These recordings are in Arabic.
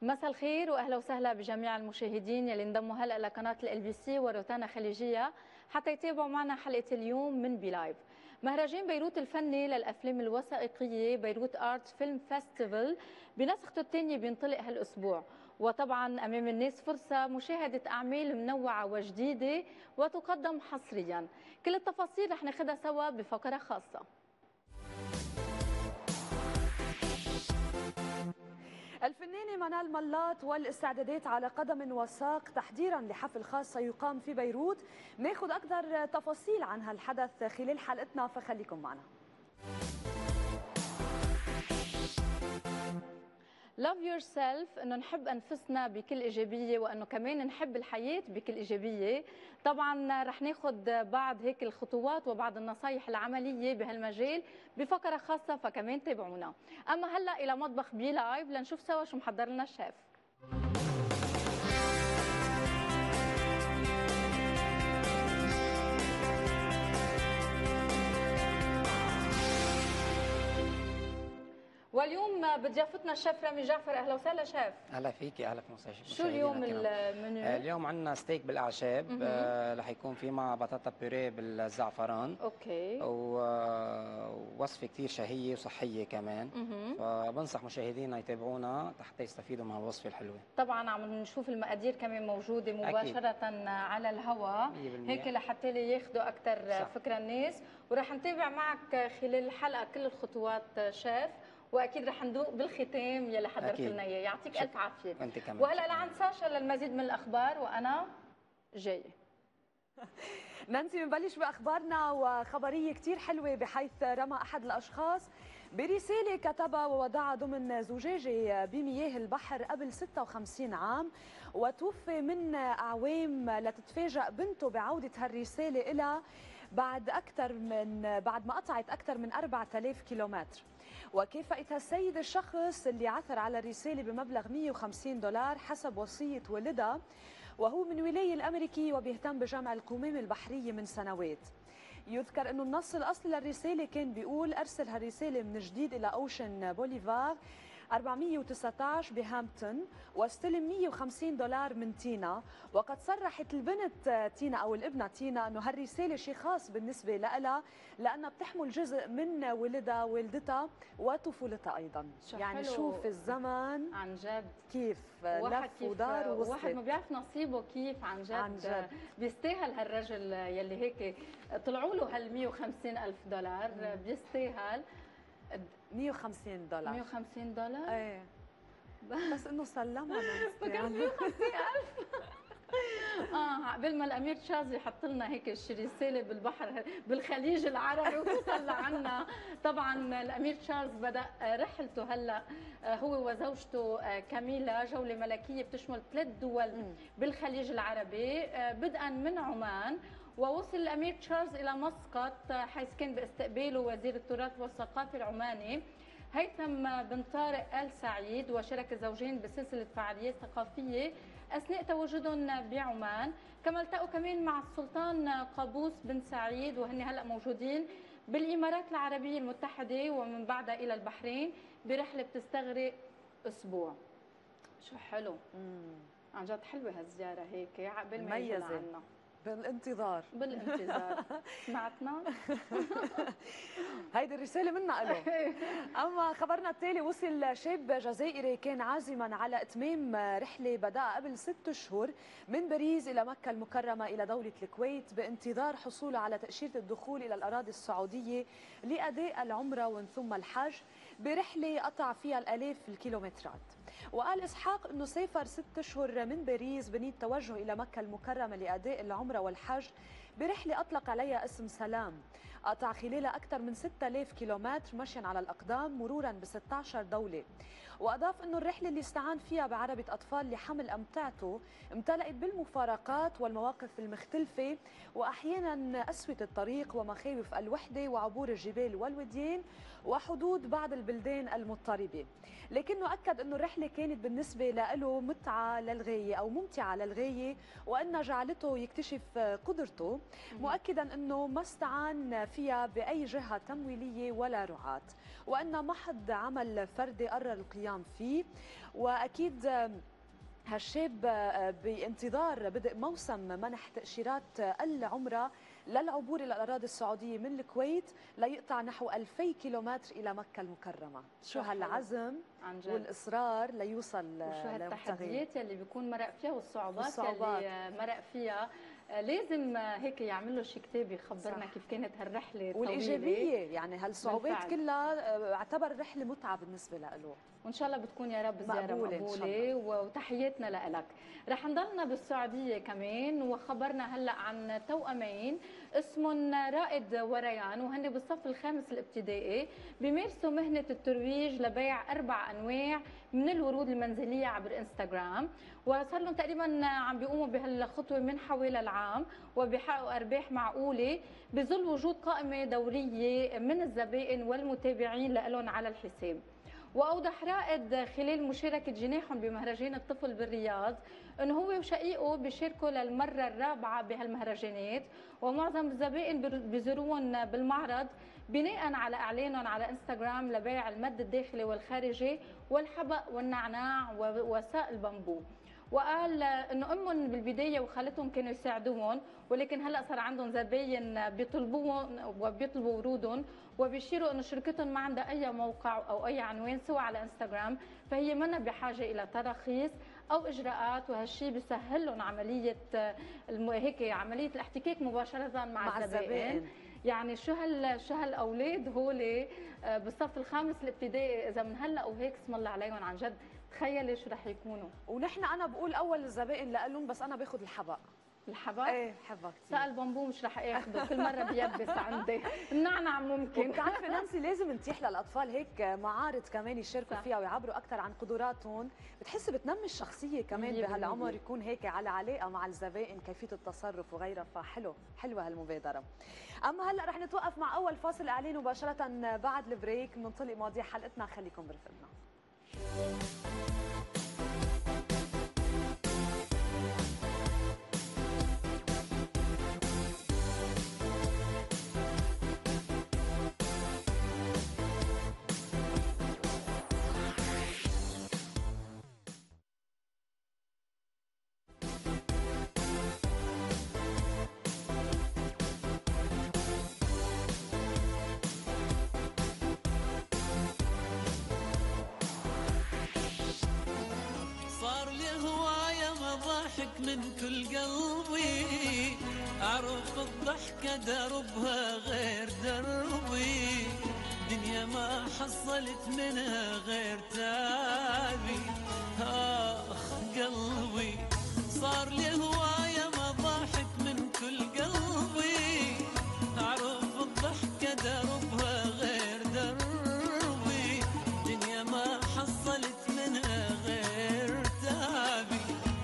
مساء الخير واهلا وسهلا بجميع المشاهدين يلي انضموا هلا لقناه LBC وروتانا خليجيه حتى يتابعوا معنا حلقه اليوم من بلايف. مهرجان بيروت الفني للافلام الوثائقيه بيروت آرت فيلم فيستيفال بنسخته الثانيه بينطلق هالاسبوع، وطبعا امام الناس فرصه مشاهده اعمال منوعه وجديده وتقدم حصريا. كل التفاصيل رح ناخذها سوا بفقره خاصه. الفنانة منال ملاط والاستعدادات على قدم وساق تحضيرا لحفل خاص سيقام في بيروت. ناخذ أكثر تفاصيل عن هالحدث خلال حلقتنا، فخليكم معنا. Love yourself، انه نحب انفسنا بكل ايجابيه، وانه كمان نحب الحياه بكل ايجابيه. طبعا رح ناخذ بعض هيك الخطوات وبعض النصائح العمليه بهالمجال بفقره خاصه، فكمان تابعونا. اما هلا الى مطبخ بي لايف لنشوف سوا شو محضر لنا الشيف. واليوم بضيافتنا الشيف رامي جعفر. اهلا وسهلا شيف. اهلا فيكي، اهلا فيك. شو اليوم المنيو؟ اليوم عندنا ستيك بالاعشاب، رح يكون في مع بطاطا بيوريه بالزعفران. اوكي. ووصفه كثير شهيه وصحيه كمان. فبنصح مشاهدينا يتابعونا حتى يستفيدوا من هالوصفه الحلوه. طبعا عم نشوف المقادير كمان موجوده مباشره أكيد على الهواء هيك لحتى ياخذوا اكثر فكره الناس، ورح نتابع معك خلال الحلقه كل الخطوات شيف، واكيد رح ندوق بالختام يلي حضرت لنا اياه. يعطيك الف عافيه. وانت كمان. وهلا لعند ساشا للمزيد من الاخبار وانا جايه. نانسي، بنبلش باخبارنا وخبريه كثير حلوه، بحيث رمى احد الاشخاص برساله كتبها ووضعها ضمن زجاجه بمياه البحر قبل 56 عام، وتوفي من اعوام لتتفاجأ بنته بعوده هالرساله لها بعد ما قطعت اكثر من 4000 كيلومتر. وكافأتها السيد الشخص اللي عثر على الرساله بمبلغ $150 حسب وصيه والدها، وهو من ولاية الأمريكي وبيهتم بجمع القمام البحرية من سنوات. يذكر أنه النص الأصلي للرسالة كان بيقول: أرسل هالرسالة من جديد إلى أوشن بوليفار 419 بهامبتون واستلم $150 من تينا. وقد صرحت البنت تينا أو الابنة تينا أنه هالرسالة شيء خاص بالنسبة لها، لأنها بتحمل جزء من ولدها والدتها وطفولتها أيضا. يعني شوف الزمن عن جد كيف لف ودار ووصلت. واحد ما بيعرف نصيبه كيف عن جد, عن جد. بيستاهل هالرجل يلي هيك طلعوا له $150,000 بيستاهل. $150. $150؟ ايه بس انه سلمها فكرت $150,000. قبل ما الامير تشارلز يحط لنا هيك شي رساله بالبحر بالخليج العربي وتوصل لعنا. طبعا الامير تشارلز بدا رحلته هلا هو وزوجته كاميلا، جوله ملكيه بتشمل 3 دول بالخليج العربي بدءا من عمان، ووصل الامير تشارلز الى مسقط حيث كان باستقباله وزير التراث والثقافه العماني هيثم بن طارق آل سعيد، وشارك الزوجين بسلسله فعاليات ثقافيه اثناء تواجدهم بعمان. كما التقوا كمان مع السلطان قابوس بن سعيد، وهن هلا موجودين بالامارات العربيه المتحده، ومن بعدها الى البحرين برحله بتستغرق اسبوع. شو حلو. عن جد حلوه هالزياره هيك عقبال ما يجوا لعنا. بالانتظار سمعتنا. هيدي الرسالة منا له. أما خبرنا التالي، وصل شاب جزائري كان عازما على إتمام رحلة بدأ قبل 6 أشهر من باريس إلى مكة المكرمة إلى دولة الكويت بانتظار حصوله على تأشيرة الدخول إلى الأراضي السعودية لأداء العمرة ومن ثم الحج برحلة قطع فيها الآلاف الكيلومترات. وقال إسحاق أنه سافر 6 أشهر من باريس بنية توجه إلى مكة المكرمة لأداء العمرة والحج برحلة أطلق عليها اسم سلام، قطع خلالها أكثر من 6000 كيلومتر مشيا على الأقدام مرورا ب 16 دولة. وأضاف أنه الرحلة اللي استعان فيها بعربة أطفال لحمل أمتعته امتلأت بالمفارقات والمواقف المختلفة، وأحيانا قسوة الطريق ومخاوف الوحدة وعبور الجبال والوديان وحدود بعض البلدان المضطربة. لكنه أكد أنه الرحلة كانت بالنسبة له متعة للغاية أو ممتعة للغاية، وأنها جعلته يكتشف قدرته، مؤكدا أنه ما استعان فيها بأي جهة تمويلية ولا رعاة، وأن محض عمل فردي قرر القيام فيه. وأكيد هالشاب بانتظار بدء موسم منح تأشيرات العمرة للعبور إلى الأراضي السعودية من الكويت ليقطع نحو 2000 كيلومتر إلى مكة المكرمة. شو هالعزم والإصرار ليوصل وشو هالتحديات يلي بيكون مرق فيها والصعوبات يلي مرق فيها. لازم هيك يعمل له شي كتاب يخبرنا كيف كانت هالرحله والايجابيه، يعني هالصعوبات كلها اعتبر رحله متعه بالنسبه له. وان شاء الله بتكون يا رب زياره مقبوله وتحياتنا لك. رح نضلنا بالسعوديه كمان، وخبرنا هلا عن توأمين اسمهم رائد وريان، وهن بالصف الخامس الابتدائي بيمارسوا مهنه الترويج لبيع 4 أنواع من الورود المنزليه عبر انستغرام، وصار لهم تقريبا عم بيقوموا بهالخطوه من حوالي العام، وبيحققوا ارباح معقوله بظل وجود قائمه دوريه من الزبائن والمتابعين لهم على الحساب. واوضح رائد خلال مشاركه جناحهم بمهرجان الطفل بالرياض انه هو وشقيقه بيشاركوا للمره الرابعه بهالمهرجانات، ومعظم الزبائن بيزوروهم بالمعرض بناء على اعلانهم على انستغرام لبيع المد الداخلي والخارجي والحبق والنعناع ووسائل البامبو. وقال انه امهم بالبدايه وخالتهم كانوا يساعدوهم، ولكن هلا صار عندهم زباين بيطلبوهم وبيطلبوا ورودهم، وبيشيروا انه شركتهم ما عندها اي موقع او اي عنوان سوى على انستغرام، فهي منا بحاجه الى تراخيص او اجراءات، وهالشيء بيسهل لهم عمليه هيك عمليه الاحتكاك مباشره مع الزبائن. يعني شو هالاولاد هول بالصف الخامس الابتدائي اذا من هلا وهيك اسم الله عليهم عن جد. تخيلي شو رح يكونوا. ونحن انا بقول اول الزبائن لهم، بس انا باخذ الحبق. الحبق؟ ايه حبق كثير. سأل بامبو مش رح اخذه، كل مره بيبس عندي. النعنع ممكن. وبتعرفي نانسي لازم نتيح للاطفال هيك معارض كمان يشاركوا فيها ويعبروا اكثر عن قدراتهم، بتحسي بتنمي الشخصيه كمان بهالعمر، يكون هيك على علاقه مع الزبائن كيفيه التصرف وغيرها، حلوه هالمبادره. اما هلا رح نتوقف مع اول فاصل اعلان مباشره بعد البريك بننطلق مواضيع حلقتنا، خليكم برفقنا. من كل قلبي أعرف الضحكة دربها غير دربي، دنيا ما حصلت منها غير تعبي. آخ قلبي صار لي هواية مضاحك من كل قلبي، أعرف الضحكة دربها غير دربي، دنيا ما حصلت منها غير تعبي.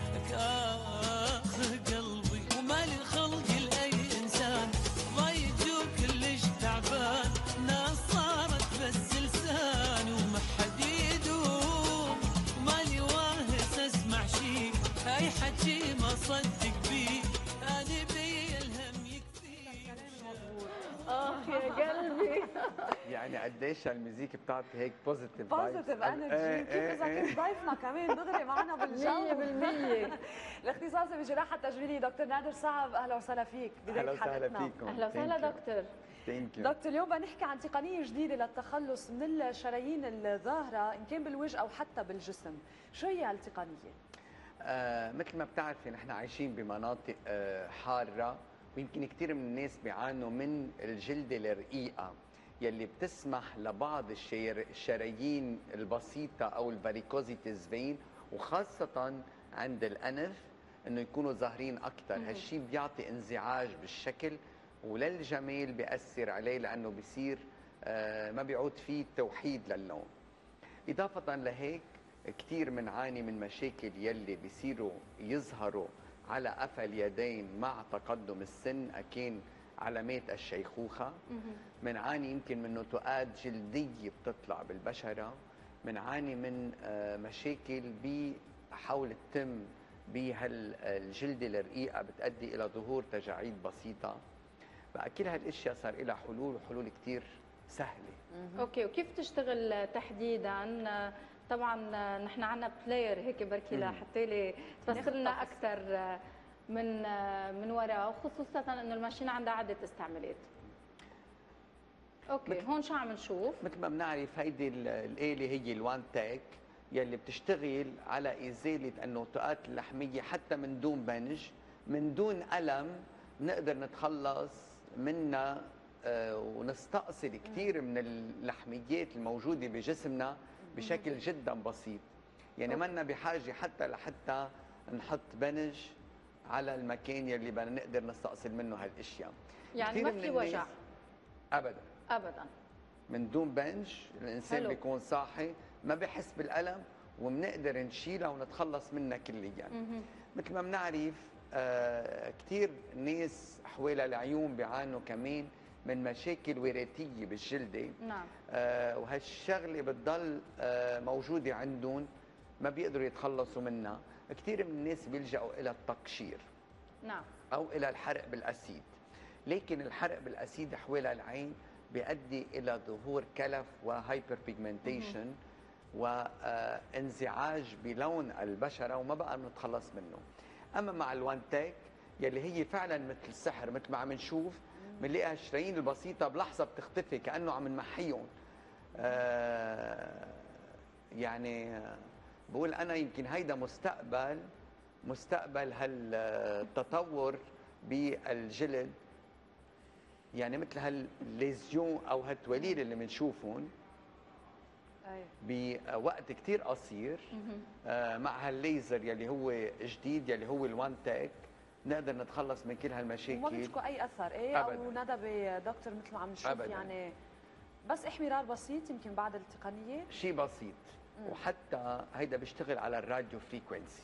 قلبي ومالي خلق لأي إنسان ضايج وكلش تعبان، ناس صارت بس لسان وما حد يدوم، ومالي واهس أسمع شي أي حكي ما صدق بيه، أنا بي الهم يكفي. يا قلبي. يعني قديش الميوزك بتعطي هيك بوزيتيف انرجي، كيف اذا كنت ضيفنا كمان دغري معنا بالجو 100%. الاختصاصي بالجراحه التجميليه دكتور نادر صعب، اهلا وسهلا فيك بدايه حلقتنا. اهلا وسهلا دكتور. دكتور اليوم بدنا نحكي عن تقنيه جديده للتخلص من الشرايين الظاهره ان كان بالوجه او حتى بالجسم، شو هي هالتقنيه؟ مثل ما بتعرفي نحن عايشين بمناطق حاره، ويمكن كثير من الناس بيعانوا من الجلده الرقيقه يلي بتسمح لبعض الشرايين البسيطه او الفاريكوزيتيز فين، وخاصه عند الانف انه يكونوا ظاهرين اكثر. هالشيء بيعطي انزعاج بالشكل، وللجمال بيأثر عليه لانه بيصير ما بيعود فيه توحيد للون. اضافه لهيك كثير بنعاني من مشاكل يلي بيصيروا يظهروا على قفا اليدين مع تقدم السن، اكين علامات الشيخوخه. بنعاني يمكن من نتوءات جلديه بتطلع بالبشره، بنعاني من مشاكل بحول التم بهالجلده الرقيقه بتؤدي الى ظهور تجاعيد بسيطه. بقى كل هالاشياء صار لها حلول، وحلول كثير سهله. اوكي، وكيف تشتغل تحديدا؟ طبعا نحن عنا بلاير هيك بركي لحتى لي تفسر لنا اكثر من وراء، وخصوصا انه الماشينه عندها عده استعمالات. اوكي، هون شو عم نشوف؟ مثل ما بنعرف هيدي الآلة هي الوان تاك يلي بتشتغل على إزالة النقطات اللحمية حتى من دون بنج، من دون ألم، نقدر نتخلص منها ونستأصل كثير من اللحميات الموجودة بجسمنا بشكل جدا بسيط. يعني منا بحاجة حتى نحط بنج على المكان يلي بدنا نقدر نستأصل منه هالاشياء. يعني ما في وجع ابدا ابدا من دون بنج. الانسان حلو. بيكون صاحي ما بحس بالالم، وبنقدر نشيلها ونتخلص منها كليا. مثل ما بنعرف كثير ناس حوالي العيون بيعانوا كمان من مشاكل وراثيه بالجلده. نعم. وهالشغله بتضل موجوده عندهم، ما بيقدروا يتخلصوا منها. كثير من الناس بيلجأوا الى التقشير. نعم. او الى الحرق بالاسيد. لكن الحرق بالاسيد حوالي العين بيؤدي الى ظهور كلف وهايبر بيجمنتيشن وانزعاج بلون البشره، وما بقى بنتخلص منه. اما مع الوان تاك يلي هي فعلا مثل السحر، مثل ما عم نشوف بنلاقي الشرايين البسيطه بلحظه بتختفي كانه عم نمحيهم. يعني بقول انا يمكن هيدا مستقبل هالتطور بالجلد. يعني مثل هالليزيون او هالتوليل اللي بنشوفهم بوقت كثير قصير مع هالليزر يلي هو جديد يلي هو الوان تاك نقدر نتخلص من كل هالمشاكل وما بتشكو اي اثر. ايه أبداً. او ندى دكتور مثل ما عم نشوف أبداً. يعني بس احمرار بسيط يمكن بعد التقنيه شيء بسيط. وحتى هيدا بيشتغل على الراديو فريكونسي.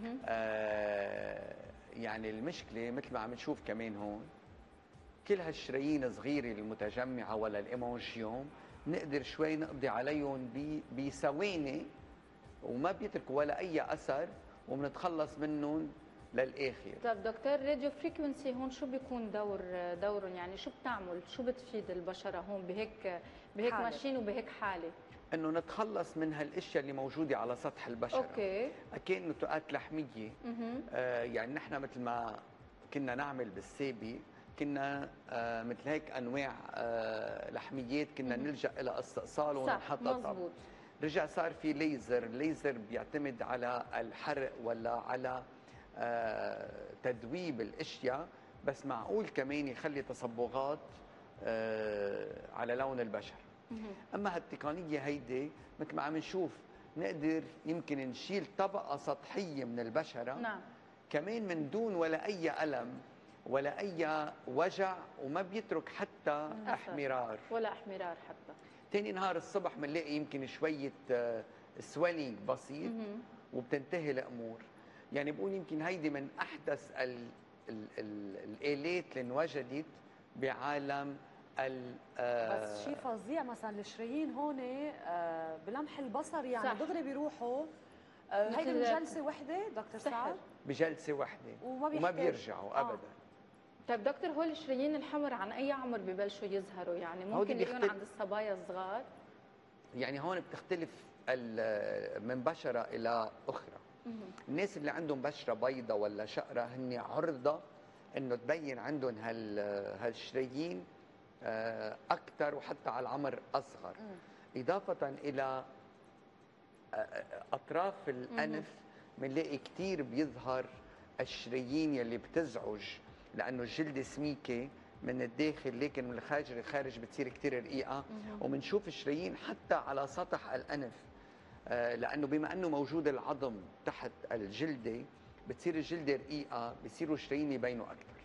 يعني المشكله مثل ما عم نشوف كمان هون كل هالشرايين الصغيره المتجمعه ولا الايمونجيوم نقدر شوي نقضي عليهم بثواني، وما بيتركوا ولا اي اثر، وبنتخلص منهم للاخر. طيب دكتور، راديو فريكونسي هون شو بيكون دورهم؟ يعني شو بتعمل؟ شو بتفيد البشره هون بهيك حالة. ماشين وبهيك حاله؟ انه نتخلص من هالاشياء اللي موجوده على سطح البشره. اوكي. اكيد نتوءات لحميه. يعني نحن مثل ما كنا نعمل بالسابق كنا مثل هيك انواع لحميات كنا نلجا الى استئصاله ونحطها. مزبوط. رجع صار في ليزر. الليزر بيعتمد على الحرق ولا على تذويب الاشياء، بس معقول كمان يخلي تصبغات على لون البشر. اما هالتقنيه هيدي مثل ما عم نشوف نقدر يمكن نشيل طبقه سطحيه من البشره. نعم. كمان من دون ولا اي الم ولا اي وجع، وما بيترك حتى احمرار ولا احمرار حتى. ثاني نهار الصبح بنلاقي يمكن شويه سويلينج بسيط وبتنتهي الامور. يعني بقول يمكن هيدي من احدث الالات اللي انوجدت بعالم بس شيء فظيع مثلا الشرايين هون بلمح البصر يعني صح. دغري بيروحوا. هيدي من جلسه وحده دكتور سعد؟ بجلسه وحده وما بيرجعوا ابدا. طيب دكتور، هول الشرايين الحمر عن اي عمر ببلشوا يظهروا؟ يعني ممكن يكونوا عند الصبايا الصغار؟ يعني هون بتختلف من بشره الى اخرى. الناس اللي عندهم بشره بيضاء ولا شقره هن عرضه انه تبين عندهم هالشرايين اكثر، وحتى على العمر اصغر. اضافه الى اطراف الانف بنلاقي كثير بيظهر الشرايين يلي بتزعج، لانه الجلد سميكه من الداخل لكن من الخارج بتصير كثير رقيقه. وبنشوف الشرايين حتى على سطح الانف، لانه بما انه موجود العظم تحت الجلده بتصير الجلده رقيقه، بصيروا الشرايين يبينوا اكثر.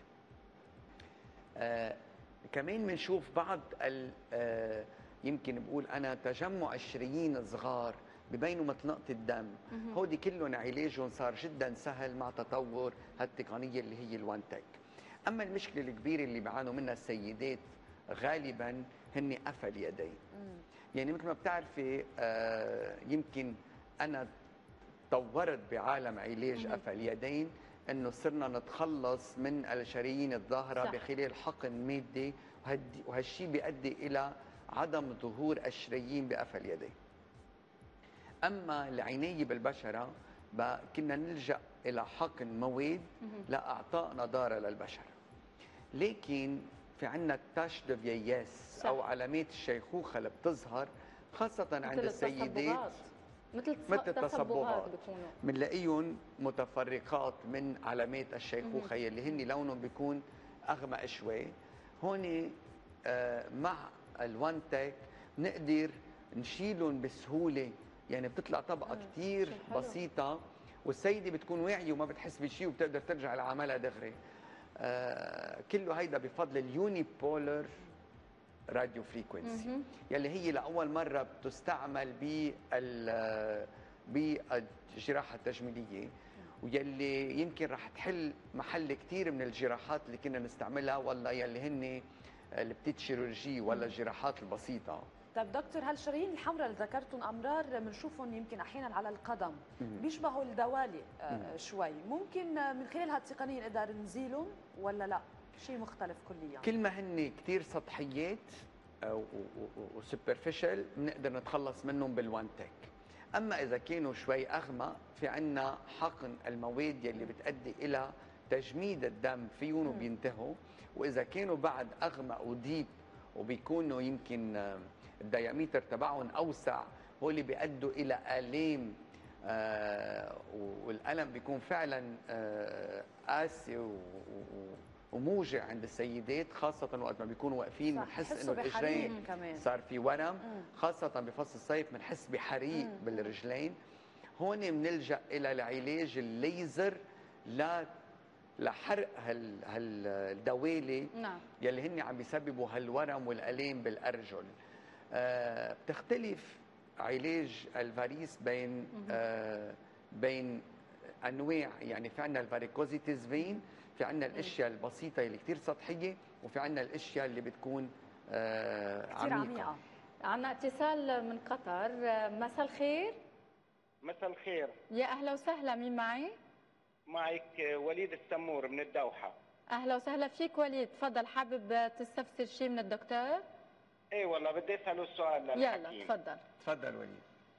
كمان بنشوف بعض يمكن بقول انا تجمع الشرايين صغار ببينوا مثل نقطه الدم. هودي كلهم علاجهم صار جدا سهل مع تطور هالتقنيه اللي هي الوان تك. اما المشكله الكبيره اللي بيعانوا منها السيدات غالبا هن قفا اليدين. يعني مثل ما بتعرفي يمكن انا طورت بعالم علاج قفا اليدين انه صرنا نتخلص من الشرايين الظاهره صح. بخلال حقن مادي، وهالشيء بيؤدي الى عدم ظهور الشرايين بقفا اليدين. اما العنايه بالبشره كنا نلجا الى حقن مواد لاعطاء نضاره للبشره. لكن في عندنا تاش دو فيياس او علامات الشيخوخه اللي بتظهر خاصه عند السيدات، مثل التصبغات بيكونوا بنلاقيهم متفرقات من علامات الشيخوخه يلي هن لونهم بيكون اغمق شوي. هون مع الوان تك نقدر نشيلهم بسهوله، يعني بتطلع طبقه كثير بسيطه والسيده بتكون واعيه وما بتحس بشيء وبتقدر ترجع لعملها دغري. كله هيدا بفضل اليوني بولر راديو فريكونسي يلي هي لاول مره بتستعمل بالجراحه التجميليه، ويلي يمكن رح تحل محل كثير من الجراحات اللي كنا نستعملها والله يلي هن البتيت شيروجي ولا الجراحات البسيطه. طيب دكتور، هالشرايين الحمراء اللي ذكرتهم امرار بنشوفهم يمكن احيانا على القدم بيشبهوا الدوالي شوي، ممكن من خلال هالتقنيه نقدر نزيلهم ولا لا شيء مختلف كليا؟ كل ما هن كثير سطحيات وسوبرفيشال بنقدر نتخلص منهم بالوان تك. اما اذا كانوا شوي اغمق في عندنا حقن المواد يلي بتؤدي الى تجميد الدم فيهم وبينتهوا، واذا كانوا بعد اغمق وديب وبيكونوا يمكن الديامتر تبعهم اوسع، هو اللي بيؤدوا الى الام والالم بيكون فعلا قاسي وموجع عند السيدات، خاصة وقت ما بيكونوا واقفين بنحس انه الرجلين صار في ورم، خاصة بفصل الصيف بنحس بحريق بالرجلين. هون بنلجأ الى العلاج الليزر لحرق هالدوالي يلي هن عم بيسببوا هالورم والالام بالارجل. بتختلف علاج الفاريس بين انواع، يعني في عندنا الفاريكوزيتيز فين، في عندنا الاشياء البسيطه اللي كثير سطحيه، وفي عندنا الاشياء اللي بتكون عميقه. عندنا اتصال من قطر. مساء الخير. مساء الخير. يا اهلا وسهلا، مين معي؟ معك وليد السمور من الدوحه. اهلا وسهلا فيك وليد، تفضل. حابب تستفسر شيء من الدكتور؟ ايه والله بدي اساله سؤال للحكيم. يلا تفضل. تفضل وليد.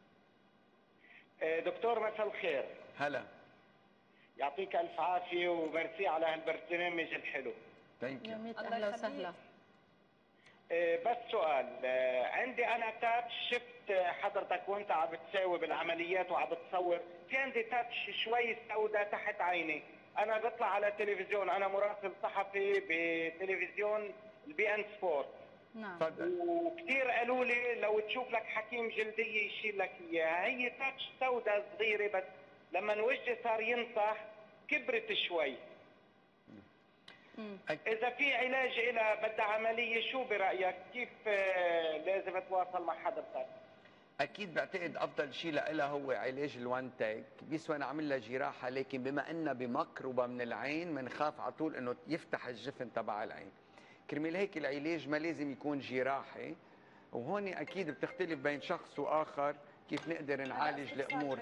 دكتور مساء الخير. هلا. يعطيك الف عافيه وميرسي على هالبرنامج الحلو. ثانك يو. اهلا وسهلا. بس سؤال، عندي انا تاتش، شفت حضرتك وانت عم بتساوي بالعمليات وعم بتصور، في عندي تاتش شوي سوداء تحت عيني. انا بطلع على تلفزيون، انا مراسل صحفي بتلفزيون البي ان سبورت. نعم. تفضل. وكثير قالوا لي لو تشوف لك حكيم جلديه يشيل لك اياها، هي تاتش سوداء صغيره بس لما وجهي صار ينصح كبرت شوي. إذا في علاج إلها بدها عملية، شو برأيك؟ كيف لازم أتواصل مع حضرتك؟ أكيد بعتقد أفضل شيء لها هو علاج الوان تاك، بيسوى نعمل لها جراحة، لكن بما أنها بمقربة من العين بنخاف على طول إنه يفتح الجفن تبع العين. كرمال هيك العلاج ما لازم يكون جراحي، وهون أكيد بتختلف بين شخص وآخر كيف نقدر نعالج الأمور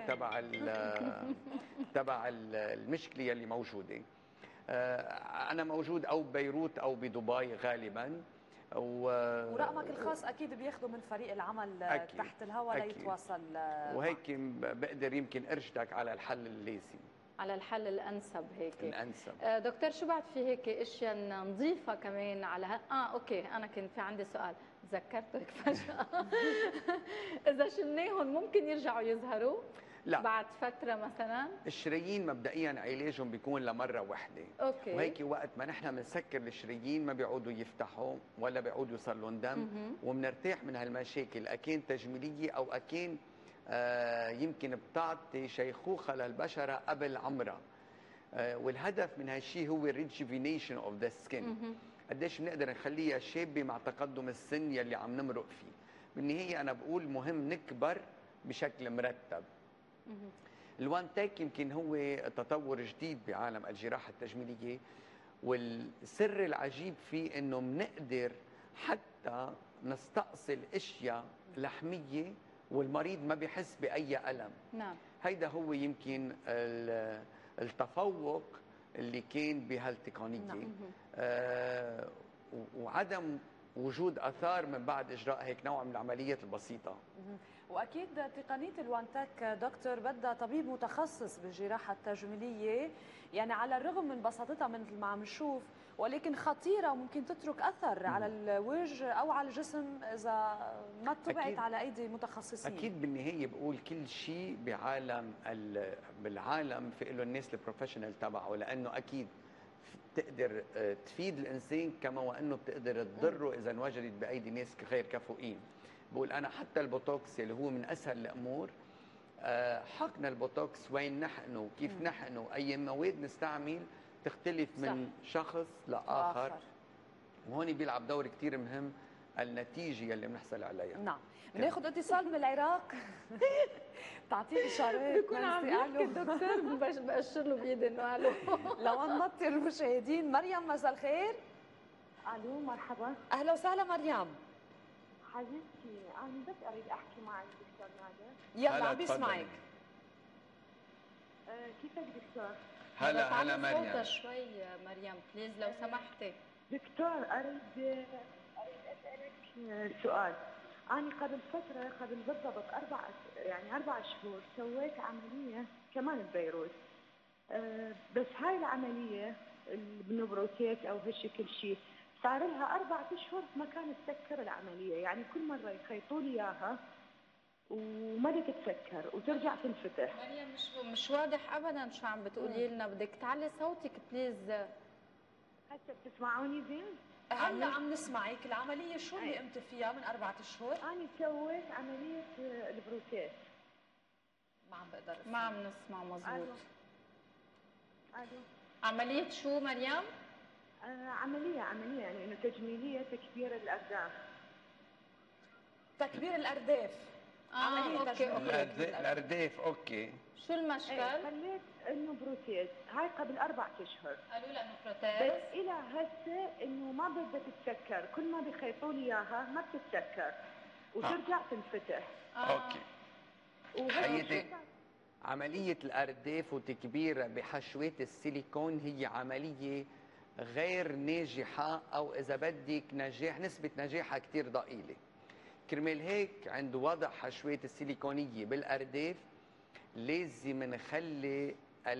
تبع المشكلة اللي موجودة. أنا موجود أو ببيروت أو بدبي غالبا، ورقمك الخاص أكيد بياخذوا من فريق العمل أكيد. تحت الهواء ليتواصل وهيك بقدر يمكن أرشدك على الحل اللازم، على الحل الأنسب. هيك الأنسب. دكتور، شو بعد في هيك اشياء نضيفها كمان على اوكي، انا كنت في عندي سؤال ذكرتك فجأة. إذا شلناهم ممكن يرجعوا يظهروا؟ لا، بعد فترة مثلا. الشرايين مبدئيا علاجهم بيكون لمرة واحدة. اوكي. وهيك وقت ما نحن بنسكر الشرايين ما بيعودوا يفتحوا ولا بيعودوا يصير لهم دم، وبنرتاح من هالمشاكل، اكين تجميلية او اكين يمكن بتعطي شيخوخة للبشرة قبل عمرها. والهدف من هالشيء هو ريجيفينيشن اوف ذا سكين. قديش بنقدر نخليها شابة مع تقدم السن يلي عم نمرق فيه. بالنهاية أنا بقول مهم نكبر بشكل مرتب. الوان تاك يمكن هو تطور جديد بعالم الجراحة التجميلية، والسر العجيب فيه إنه بنقدر حتى نستأصل أشياء لحمية والمريض ما بيحس بأي ألم. نعم. هيدا هو يمكن التفوق اللي كان بهالتقنيه. نعم. وعدم وجود اثار من بعد اجراء هيك نوع من العمليات البسيطه. واكيد تقنيه الوان تك دكتور بدها طبيب متخصص بالجراحه التجميليه، يعني على الرغم من بساطتها مثل ما عم نشوف، ولكن خطيره وممكن تترك اثر على الوجه او على الجسم اذا ما اتبعت أكيد. على ايدي متخصصين. اكيد بالنهايه بقول كل شيء بالعالم في له الناس البروفيشنال تبعه، لانه اكيد بتقدر تفيد الانسان كما وانه بتقدر تضره اذا انوجدت بايدي ناس غير كفؤين. بقول انا حتى البوتوكس اللي هو من اسهل الامور، حقن البوتوكس وين نحقنه، كيف نحقنه، اي مواد نستعمل تختلف من شخص لاخر، وهون بيلعب دور كثير مهم النتيجه اللي بنحصل عليها. نعم. بناخذ اتصال من العراق. بتعطيه اشارات بيكون عم يحكي الدكتور بأشر له بايدي انه الو. لو ننطي المشاهدين. مريم مساء الخير. الو مرحبا. اهلا وسهلا مريم. حبيبتي انا بس اريد احكي مع الدكتور نادر. يلا عم بيسمعك. كيفك دكتور؟ هلا مريم. صوتها شوي مريم بليز لو سمحتي. دكتور اريد اسالك سؤال. انا قبل فتره، قبل بالضبط 4 شهور سويت عمليه كمان ببيروت. بس هاي العمليه البنوبروتيك او هالشكل شيء صار لها 4 اشهر ما كانت تسكر العمليه، يعني كل مره يخيطوا لي اياها وما تتسكر وترجع تنفتح. مريم مش واضح ابدا شو عم بتقولي لنا، بدك تعلي صوتك بليز. هسه بتسمعوني زين؟ هلا عم نسمعك. العمليه شو اللي قمتي فيها من 4 اشهر؟ انا سويت عمليه البروتيز. ما عم بقدر ما عم نسمع مزبوط. الو. عمليه شو مريم؟ عمليه يعني انه تجميليه تكبير الارداف. تكبير الارداف. عمليه أوكي. تجميليه. الارداف اوكي. شو المشكل؟ خليت انه بروتيز، هاي قبل 4 اشهر. قالوا لها انه بس بروتيز. الى هسه انه ما بدها تتسكر، كل ما بيخيطوا لي اياها ما بتتسكر وترجع تنفتح. اوكي. وهي حياتي عمليه الارداف وتكبير بحشوات السيليكون هي عمليه غير ناجحه، او اذا بدك نسبه نجاحها كثير ضئيله. كرمال هيك عند وضع حشوات السيليكونيه بالارداف لازم نخلي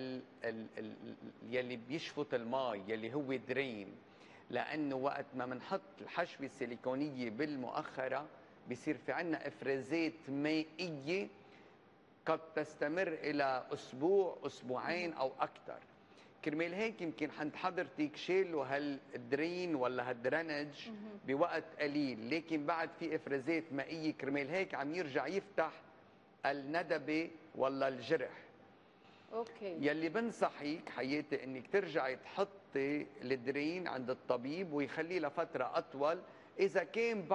يلي بيشفط الماء يلي هو درين، لانه وقت ما بنحط الحشوه السيليكونيه بالمؤخره بصير في عندنا افرازات مائيه قد تستمر الى اسبوع اسبوعين او اكثر. كرمال هيك يمكن عند حضرتك شيلوا هالدرين ولا هالدرنج بوقت قليل، لكن بعد في افرازات مائيه، كرمال هيك عم يرجع يفتح الندبه ولا الجرح. اوكي. يلي بنصحك حياتي انك ترجعي تحطي الدرين عند الطبيب ويخليه لفتره اطول، اذا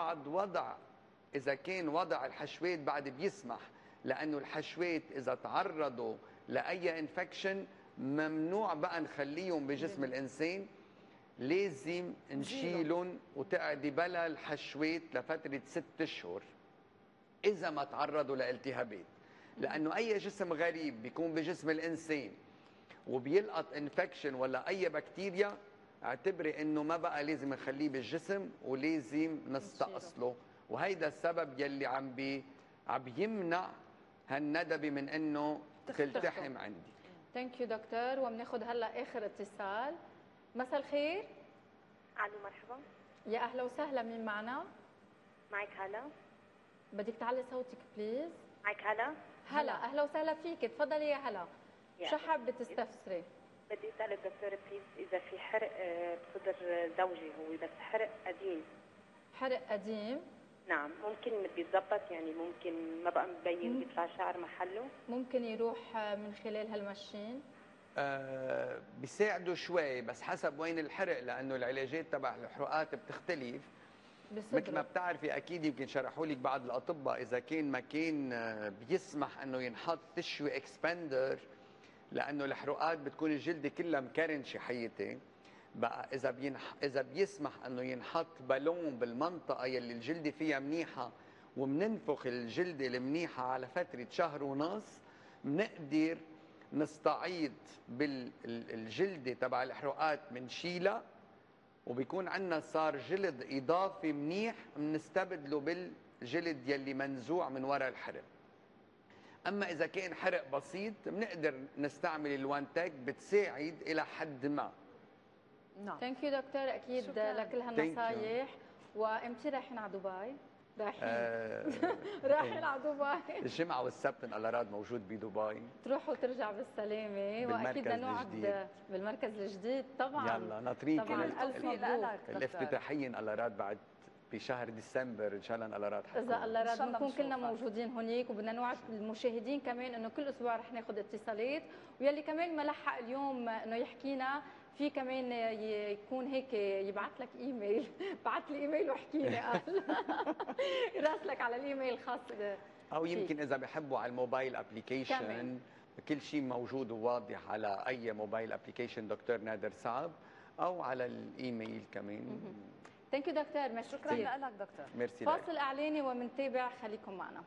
كان وضع الحشوات بعد بيسمح، لانه الحشوات اذا تعرضوا لاي انفكشن ممنوع بقى نخليهم بجسم الانسان، لازم نشيلهم وتقعدي بلا الحشوات لفتره 6 اشهر اذا ما تعرضوا لالتهابات. لانه اي جسم غريب بيكون بجسم الانسان وبيلقط انفكشن ولا اي بكتيريا، اعتبري انه ما بقى لازم نخليه بالجسم ولازم نستأصله. وهيدا السبب يلي عم بيمنع هالندبه من انه تلتحم عندي. ثانك يو دكتور. وبناخذ هلا اخر اتصال. مساء الخير. الو مرحبا. يا اهلا وسهلا، مين معنا؟ معك هلا. بدك تعلي صوتك بليز. معك هلا. هلا اهلا وسهلا فيك، تفضلي يا هلا. شو حابه تستفسري؟ بدي اسال الدكتور بليز اذا في حرق بصدر زوجي، هو بس حرق قديم. حرق قديم؟ نعم. ممكن بيتظبط، يعني ممكن ما بقى مبين بيطلع شعر محله؟ ممكن يروح من خلال هالمشين؟ بيساعدوا شوي بس حسب وين الحرق، لانه العلاجات تبع الحرقات بتختلف. مثل ما بتعرفي اكيد يمكن شرحوا لك بعض الاطباء، اذا كان مكان بيسمح انه ينحط تشو اكسباندر، لانه الحروقات بتكون الجلد كلها مكرنشه حياتي. بقى اذا بيسمح انه ينحط بالون بالمنطقه يلي الجلد فيها منيحه ومننفخ الجلد المنيحه على فتره 1.5 شهر، بنقدر نستعيض بالجلده تبع الحروقات بنشيلها، وبيكون عندنا صار جلد اضافي منيح بنستبدله بالجلد يلي منزوع من وراء الحرق. اما اذا كان حرق بسيط بنقدر نستعمل الوان تاك، بتساعد الى حد ما. نعم. ثانك يو دكتور، اكيد شكراً. لكل هالنصايح. وامتى رايحين على دبي؟ رايحين رايحين على دبي. الجمعه والسبت الاراد موجود بدبي. تروح وترجع بالسلامه، واكيد بدنا نقعد بالمركز الجديد طبعا. يلا ناطرين طبعا الف مبروك. الافتتاحيين الاراد بعد بشهر ديسمبر ان شاء الله الاراد حتكون. اذا الله راد بنكون كلنا موجودين هناك، وبدنا نوعد المشاهدين كمان انه كل اسبوع رح ناخذ اتصالات، ويلي كمان ما لحق اليوم انه يحكينا في كمان يكون هيك يبعث لك ايميل. بعث لي ايميل واحكي لي قال يراسلك على الايميل الخاص او يمكن اذا بحبوا على الموبايل ابلكيشن كل شيء موجود وواضح على اي موبايل ابلكيشن دكتور نادر صعب، او على الايميل كمان. ثانك يو دكتور، ميرسي شكرا لك دكتور. ميرسي. فاصل اعلاني ومنتابع، خليكم معنا.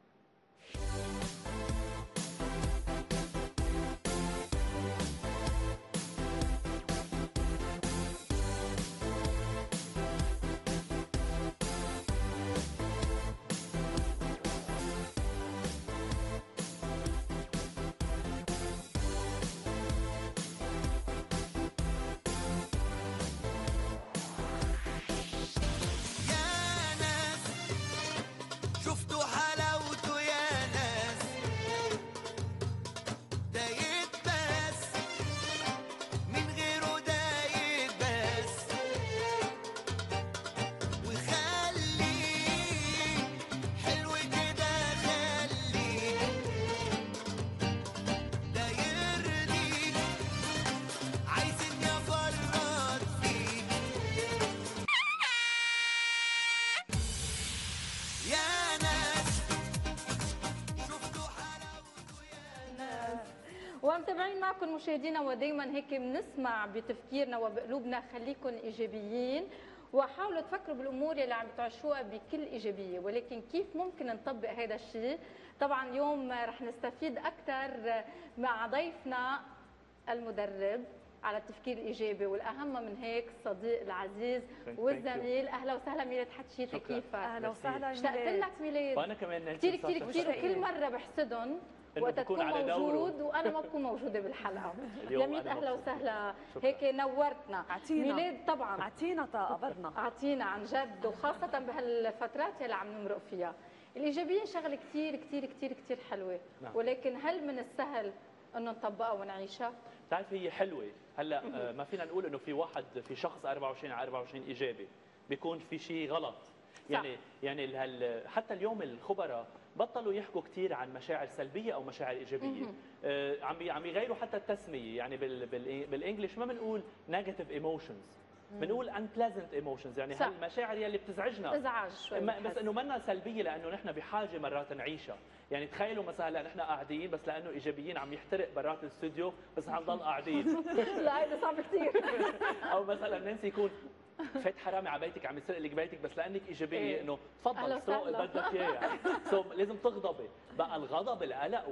ومتابعين معكم مشاهدينا، ودائما هيك بنسمع بتفكيرنا وبقلوبنا خليكم ايجابيين، وحاولوا تفكروا بالامور اللي عم بتعيشوها بكل ايجابيه، ولكن كيف ممكن نطبق هذا الشيء؟ طبعا اليوم رح نستفيد اكثر مع ضيفنا المدرب على التفكير الايجابي، والاهم من هيك الصديق العزيز والزميل. اهلا وسهلا ميلاد حتشيتا، كيفك؟ اهلا وسهلا اشتقت لك ميلاد. وانا كمان كثير كثير كثير، وكل مره بحسدهم وقت تكون موجود وانا ما بكون موجوده بالحلقه. يميت اهلا وسهلا، هيك نورتنا. ميلاد طبعا اعطينا قبرنا، اعطينا عن جد، وخاصه بهالفترات اللي عم نمرق فيها. الايجابيه شغله كثير كثير كثير كثير حلوه، ولكن هل من السهل انه نطبقها ونعيشها؟ بتعرفي هي حلوه، هلا ما فينا نقول انه في شخص 24 على 24 ايجابي، بيكون في شيء غلط. يعني حتى اليوم الخبراء بطلوا يحكوا كثير عن مشاعر سلبيه او مشاعر ايجابيه. عم يغيروا حتى التسميه، يعني بالانجلش ما بنقول نيجاتيف ايموشنز، بنقول unpleasant ايموشنز، يعني هالمشاعر يلي بتزعجنا، ازعاج شوي، بس انه منا سلبيه لانه نحن بحاجه مرات نعيشها. يعني تخيلوا مثلا هلا نحن قاعدين بس لانه ايجابيين عم يحترق برات الاستوديو بس حنضل قاعدين. لا هيدا صعب كثير. او مثلا نانسي يكون فات حرامي على بيتك عم يسرق لك بيتك، بس لانك ايجابيه انه تفضل اسرق اللي بدك اياه يعني. لازم تغضبي. بقى الغضب القلق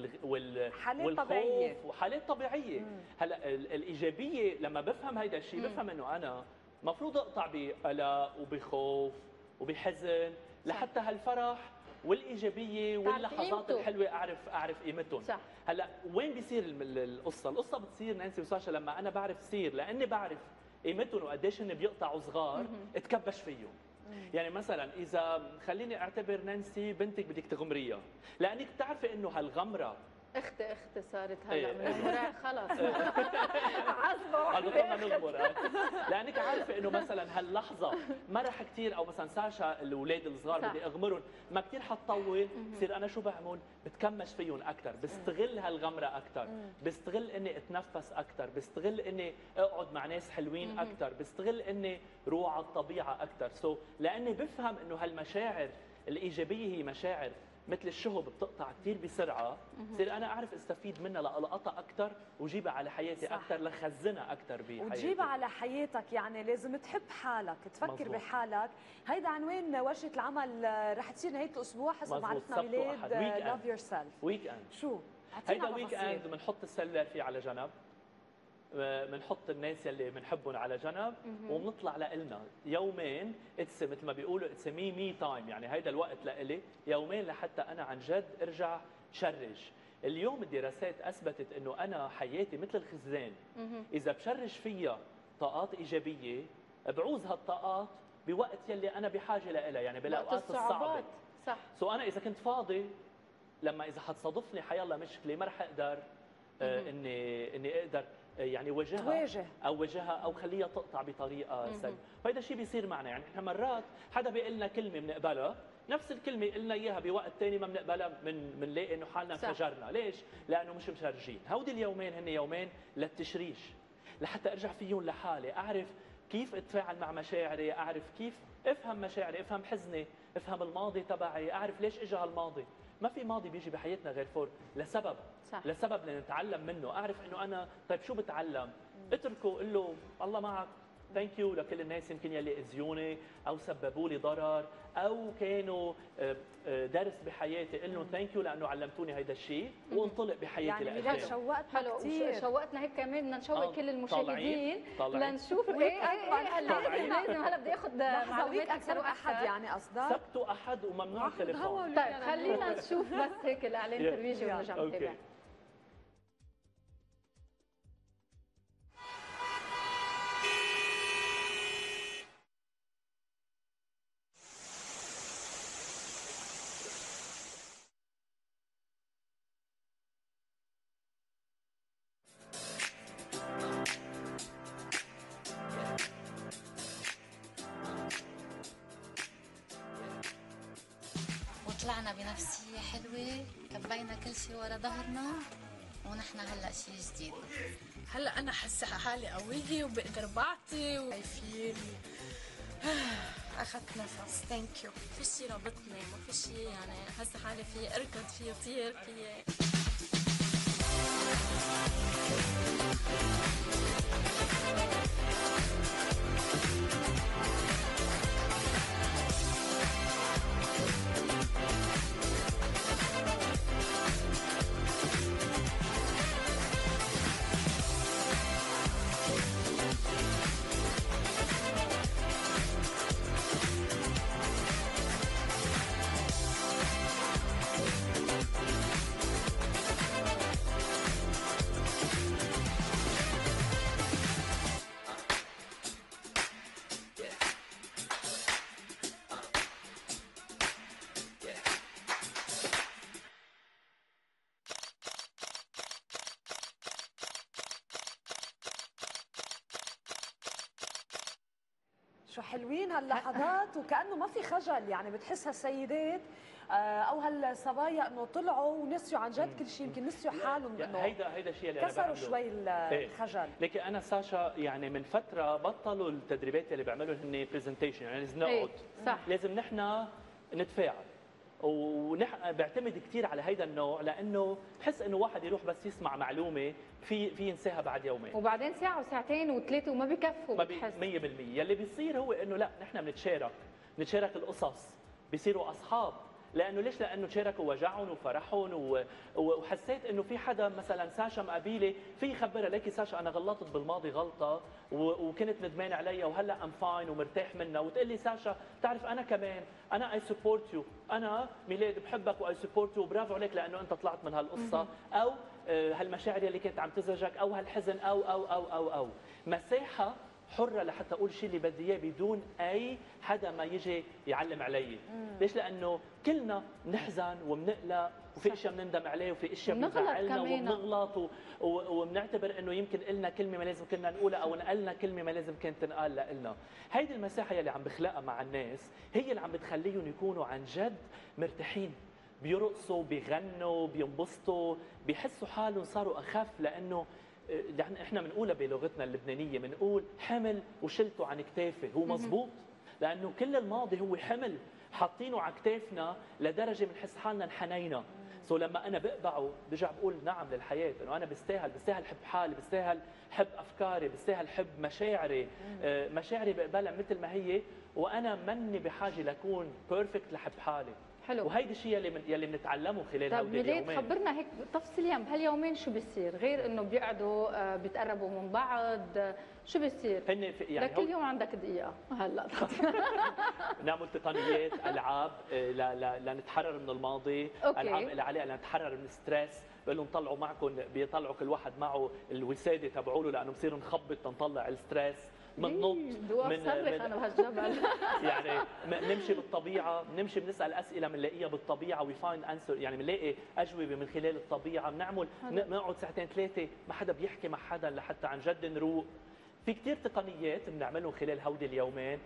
والخوف وحالات طبيعيه. هلا الايجابيه لما بفهم هيدا الشيء بفهم انه انا المفروض اقطع بقلق وبخوف وبحزن لحتى هالفرح والايجابيه واللحظات الحلوه اعرف قيمتهم. هلا وين بيصير القصه؟ القصه بتصير نانسي وساشا لما انا بعرف صير، لاني بعرف قيمتهم وقديش هن بيقطعوا صغار اتكبش فيهم. يعني مثلا اذا خليني اعتبر نانسي بنتك بدك تغمريها، لانك بتعرفي انه هالغمره اختي صارت هلا من المراهق خلص عصبه بطلنا نغمر. لانك عارفه انه مثلا هاللحظه ما رح كثير، او مثلا ساشا الاولاد الصغار بدي اغمرهم ما كثير حتطول، بصير انا شو بعمل؟ بتكمش فيهم اكثر، بستغل هالغمره اكثر، بستغل اني اتنفس اكثر، بستغل اني اقعد مع ناس حلوين اكثر، بستغل اني روح على الطبيعه اكثر. لاني بفهم انه هالمشاعر الايجابيه هي مشاعر مثل الشهب بتقطع كثير بسرعه، بصير انا اعرف استفيد منها لالقطها اكثر وجيبها على حياتي اكثر، لخزنها اكثر بحياتي. وتجيبها على حياتك، يعني لازم تحب حالك، تفكر مزبوط بحالك. هيدا عنوان ورشه العمل رح تصير نهايه الاسبوع حسب ما عرفنا ميلاد، لاف يور سيلف. ويك اند شو هيدا ويك اند بنحط السلة فيه على جنب، بنحط الناس يلي بنحبهم على جنب وبنطلع لإلنا يومين. اتس مثل ما بيقولوا اتس مي تايم، يعني هيدا الوقت لإلي يومين لحتى انا عن جد ارجع شرج. اليوم الدراسات اثبتت انه انا حياتي مثل الخزان، اذا بشرج فيها طاقات ايجابيه بعوز هالطاقات بوقت يلي انا بحاجه لها، يعني بالاوقات الصعبه. صح. انا اذا كنت فاضي لما اذا حتصادفني حيالله مشكله ما رح اقدر اني اقدر يعني واجهها او خليها تقطع بطريقه سلبيه. فهذا الشيء بيصير معنا، يعني احنا مرات حدا بيقول لنا كلمه بنقبلها، نفس الكلمه قلنا اياها بوقت ثاني ما بنقبلها، بنلاقي انه حالنا انفجرنا. ليش؟ لانه مش مشرجين. هودي اليومين هن يومين للتشريش، لحتى ارجع فيهم لحالي، اعرف كيف اتفاعل مع مشاعري، اعرف كيف افهم مشاعري، افهم حزني، افهم الماضي تبعي، اعرف ليش اجى هالماضي. ما في ماضي بيجي بحياتنا غير فور لسبب. صح. لسبب لنتعلم منه. اعرف انه انا طيب شو بتعلم؟ اتركه، قل له الله معك، ثانك يو لكل الناس يمكن يلي اذيوني او سببوا لي ضرر او كانوا درس بحياتي، قل لهم ثانك يو لانه علمتوني هيدا الشيء وانطلق بحياتي يعني لقدام. شوقتنا كثير، شوقتنا هيك كمان بدنا نشوق كل المشاهدين لنشوف لازم هلا بدي اخذ معلومات اكثر احد، يعني قصدك سبت واحد وممنوع التليفون. طيب خلينا نشوف بس هيك الاعلان الترويجي ونرجع نتابع. طلعنا بنفسية حلوة، كبينا كل شيء ورا ظهرنا ونحن هلا شيء جديد. هلا انا حاسه حالي قويه وبقدر بعطي وفيل. اخذت نفس. ثانك يو. في شيء رابطني، ما في شيء يعني حاسه حالي في اركض، في طير، في شو حلوين هاللحظات وكأنه ما في خجل، يعني بتحس هالسيدات او هالصبايا انه طلعوا ونسيوا عن جد كل شيء، يمكن نسيوا حالهم انه هيدا الشيء اللي كسروا شوي الخجل. لكن انا ساشا يعني من فتره بطلوا التدريبات اللي بيعملوا هن برزنتيشن، يعني لازم نقعد، لازم نحن نتفاعل، بعتمد كثير على هيدا النوع، لانه بحس انه واحد يروح بس يسمع معلومه في ينساها بعد يومين، وبعدين ساعه وساعتين وثلاثه وما بكفوا. 100% يلي بيصير هو انه لا نحن بنتشارك القصص، بيصيروا اصحاب. لانه ليش؟ لانه تشاركوا وجعهم وفرحهم وحسيت انه في حدا مثلا ساشا مقابيلي في يخبرها ليكي ساشا انا غلطت بالماضي غلطه وكنت ندمان عليها وهلا ام فاين ومرتاح منها، وتقول لي ساشا بتعرف انا كمان انا اي سبورت يو، انا ميلاد بحبك واي سبورت يو، برافو عليك لانه انت طلعت من هالقصه، او هالمشاعر اللي كانت عم تزعجك، او هالحزن او مساحه حرة لحتى اقول الشيء اللي بدي اياه بدون اي حدا ما يجي يعلم علي. ليش؟ لانه كلنا بنحزن وبنقلق وفي اشياء بنندم عليه وفي اشياء بتزعلنا وبنغلط وبنعتبر انه يمكن قلنا كلمه ما لازم كنا نقولها او نقلنا كلمه ما لازم كانت تنقال لنا. هيدي المساحه يلي عم بخلقها مع الناس هي اللي عم بتخليهم يكونوا عن جد مرتاحين، بيرقصوا بيغنوا بينبسطوا، بيحسوا حالهم صاروا اخف، لانه يعني احنا بنقولها بلغتنا اللبنانيه بنقول حمل وشلته عن كتافي. هو مزبوط، لانه كل الماضي هو حمل حاطينه على كتافنا لدرجه بنحس حالنا انحنينا. لما انا بقبعه برجع بقول نعم للحياه، انه انا بستاهل حب حالي، بستاهل حب افكاري، بستاهل حب مشاعري، مشاعري بقبلها مثل ما هي، وانا مني بحاجه لكون بيرفكت لحب حالي. حلو. وهيدي الشيء يلي بنتعلمه خلال طيب هودي ميلاد اليومين. خبرنا هيك تفصيليا بهاليومين شو بيصير غير انه بيقعدوا بيتقربوا من بعض، شو بيصير؟ هن يعني لكل يوم عندك دقيقه هلا نعمل تقنيات العاب لنتحرر من الماضي، أوكي. العاب اللي عليها لنتحرر من الستريس، بقول لهم طلعوا معكم، بيطلعوا كل واحد معه الوساده تبعوا له لانه بصير نخبط تنطلع الستريس، بننط من صرخ انا بهالجبل يعني نمشي بالطبيعه، بنمشي بنسال اسئله بنلاقيها بالطبيعه، وي فايند انسر، يعني بنلاقي اجوبه من خلال الطبيعه، بنعمل بنقعد ساعتين ثلاثه ما حدا بيحكي مع حدا لحتى عن جد نروق. في كثير تقنيات بنعملهم خلال هودي اليومين،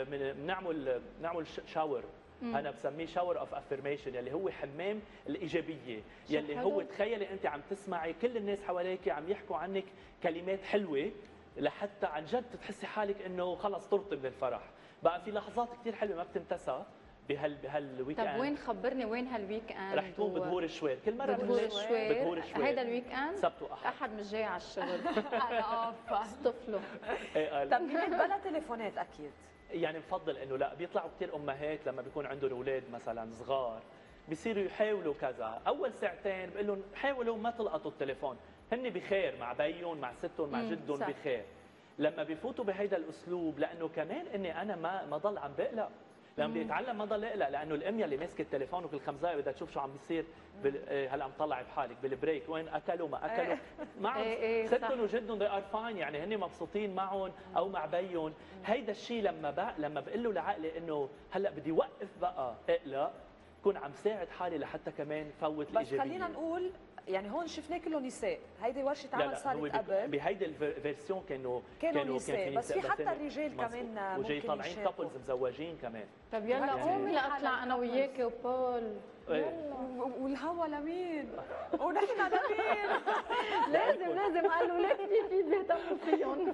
بنعمل شاور، انا بسميه شاور اوف افرميشن، يلي هو حمام الايجابيه، يلي هو تخيلي انت عم تسمعي كل الناس حواليك عم يحكوا عنك كلمات حلوه لحتى عن جد تحسي حالك انه خلص طرتي من الفرح. بقى في لحظات كثير حلوه ما بتنتسى بهالويك اند. طب وين خبرني وين هالويك اند؟ رح تكون بدهور الشوير، كل مره بدهور الشوير. هيدا الويك اند سبت واحد، احد مش جاي على الشغل انا عارفه اصطفلوا. طب ميلاد بلا تليفونات اكيد؟ يعني بفضل انه لا، بيطلعوا كثير امهات لما بيكون عندهم اولاد مثلا صغار بيصيروا يحاولوا كذا، اول ساعتين بقول لهم حاولوا ما تلقطوا التليفون، هن بخير مع بيهم مع ستهم مع جدهم بخير. لما بيفوتوا بهيدا الاسلوب، لانه كمان اني انا ما ضل عم بقلق، لما بدي اتعلم ما ضل اقلق، لانه الام يلي ماسكه التليفون وكل 5 دقائق بدها تشوف شو عم بيصير هلا مطلع بحالك بالبريك وين اكلوا ما اكلوا معهم ستهم وجدهم they are fine، يعني هن مبسوطين معهم او مع بيهم. هيدا الشيء لما بقول له لعقلي انه هلا بدي وقف بقى اقلق، بكون عم ساعد حالي لحتى كمان فوت الايجابيه. بس خلينا نقول يعني هون شفناه كله نساء، هيدي ورشه عمل صارت قبل، بهيدي الفيرسيون كانوا نساء، بس في حتى الرجال كمان وجاي طالعين كابلز مزوجين كمان. طب يلا قومي لاطلع انا وياكي وبول. والهوا لمين؟ ونحن لمين؟ لازم قالوا ليه في بيهتموا فيهم.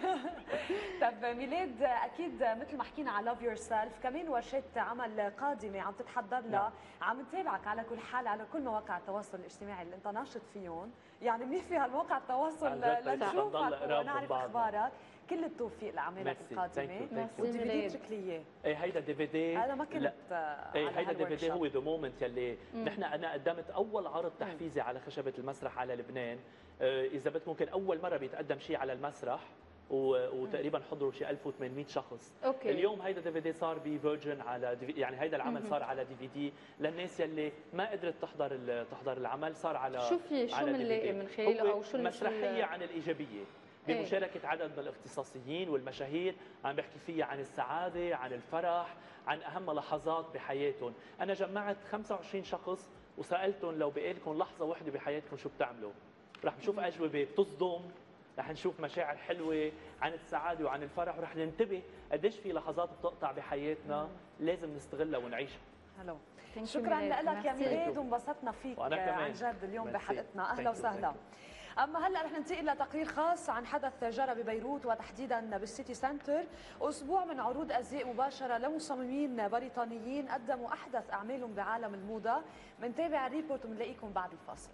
طب ميلاد اكيد مثل ما حكينا على لاف يور سيلف، كمان ورشات عمل قادمه عم تتحضر لها، عم نتابعك على كل حال على كل مواقع التواصل الاجتماعي اللي انت ناشط فيهم، يعني منيح في هالمواقع التواصل لنشوفك ونعرف اخبارك. كل التوفيق لاعمالك القادمه. والدي في دي اترك لي اياه. ايه هيدا دي في دي انا ما كنت ايه هيدا دي في دي هو ذا مومنت يلي انا قدمت اول عرض تحفيزي على خشبه المسرح على لبنان. اذا بدكم كان اول مره بيتقدم شيء على المسرح، وتقريبا حضروا شيء 1800 شخص. أوكي. اليوم هيدا دي في دي صار بفيرجن على يعني هيدا العمل صار على دي في دي للناس يلي ما قدرت تحضر العمل، صار على شو بنلاقي من خلاله او شو مسرحيه عن الايجابيه بمشاركة عدد من الاختصاصيين والمشاهير، عم بحكي فيها عن السعادة، عن الفرح، عن أهم لحظات بحياتهم. أنا جمعت 25 شخص وسألتهم لو بقي لكم لحظة واحدة بحياتكم شو بتعملوا؟ رح نشوف أجوبة بتصدم، رح نشوف مشاعر حلوة عن السعادة وعن الفرح، ورح ننتبه قديش في لحظات بتقطع بحياتنا لازم نستغلها ونعيشها. هلو. شكرا لك يا ميلاد، وانبسطنا فيك عن جد اليوم بحلقتنا. أهلا وسهلا. أما هلا رح ننتقل لتقرير خاص عن حدث جرى ببيروت وتحديدا بالسيتي سنتر، أسبوع من عروض أزياء مباشرة لمصممين بريطانيين قدموا أحدث أعمالهم بعالم الموضة. بنتابع الريبورت وبنلاقيكم بعد الفاصل.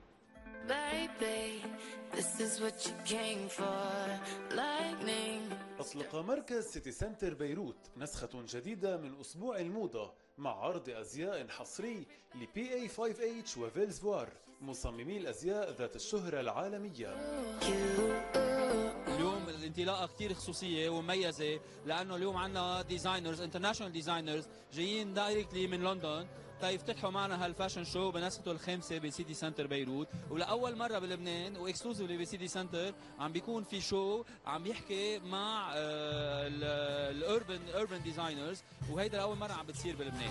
أطلق مركز سيتي سنتر بيروت نسخة جديدة من أسبوع الموضة مع عرض أزياء حصري ل PA5H وفيلزفوار، مصممي الأزياء ذات الشهرة العالمية. اليوم الانطلاقة كتير خصوصية ومميزة، لأنه اليوم عنا ديزاينرز انترناشونال ديزاينرز جايين دايركتلي من لندن يفتتحوا معنا هالفاشن شو بنسخته الخامسة بسيتي سنتر بيروت، ولأول مرة بلبنان واكسكلوزيفلي بسيتي سنتر عم بيكون في شو عم بيحكي مع الاربن ديزاينرز، وهيدا لأول مرة عم بتصير بلبنان.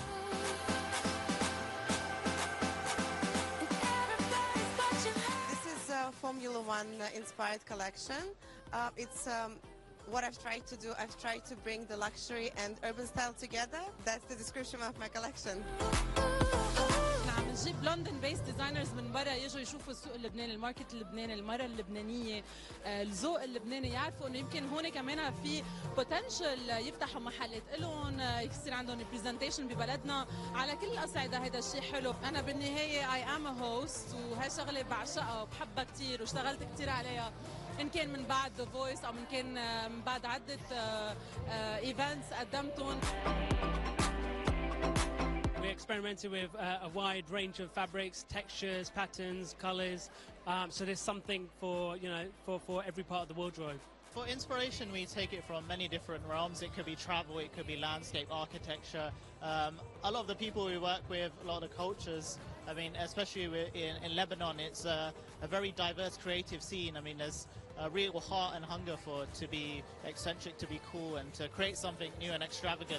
Formula One inspired collection. It's what I've tried to do. I've tried to bring the luxury and urban style together. That's the description of my collection. عم نجيب لندن بيس ديزاينرز من برا يجوا يشوفوا السوق اللبناني، الماركت اللبناني، المرأة اللبنانية، الذوق اللبناني، يعرفوا انه يمكن هون كمان في بوتنشل يفتحوا محلات لهم، يصير عندهم ريبريزنتيشن ببلدنا على كل الاصعده. هذا الشيء حلو. انا بالنهايه اي ام ا هوست، وهي شغله بعشقها وبحبها كثير واشتغلت كثير عليها، ان كان من بعد ذا فويس او من كان من بعد عده ايفنتس قدمتهم. experimented with a wide range of fabrics, textures, patterns, colors. So there's something for, you know, for every part of the wardrobe. For inspiration, we take it from many different realms. It could be travel, it could be landscape, architecture. A lot of the people we work with, a lot of the cultures, I mean, especially in Lebanon, it's a very diverse creative scene. I mean, there's a real heart and hunger to be eccentric, to be cool, and to create something new and extravagant.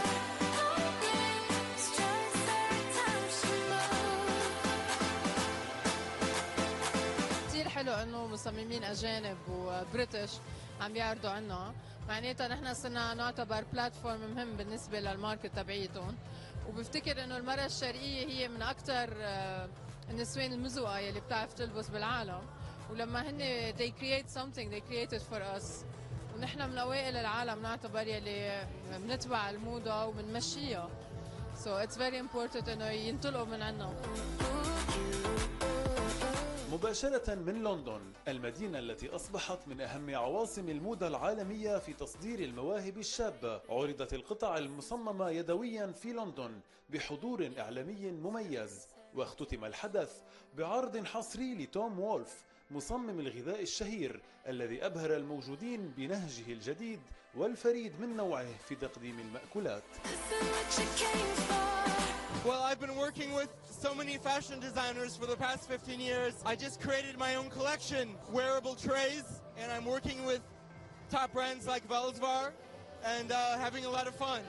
كتير حلو انه مصممين اجانب وبريتش عم بيعرضوا عنا، معناتها نحن صرنا نعتبر بلاتفورم مهم بالنسبه للماركت تبعيتهم، وبفتكر انه المراه الشرقيه هي من اكثر النسوان المزوقه يلي بتعرف تلبس بالعالم، ولما هن they create something they create it for us، ونحن من اوائل العالم نعتبر يلي بنتبع الموضه وبنمشيها، so it's very important انه ينطلقوا من عنا. مباشرة من لندن، المدينة التي أصبحت من أهم عواصم الموضة العالمية في تصدير المواهب الشابة، عرضت القطع المصممة يدويا في لندن بحضور إعلامي مميز، واختتم الحدث بعرض حصري لتوم وولف مصمم الغذاء الشهير الذي أبهر الموجودين بنهجه الجديد والفريد من نوعه في تقديم المأكولات. Well, I've been working with so many fashion designers for the past 15 years. I just created my own collection, wearable trays, and I'm working with top brands like Velzvar and having a lot of fun.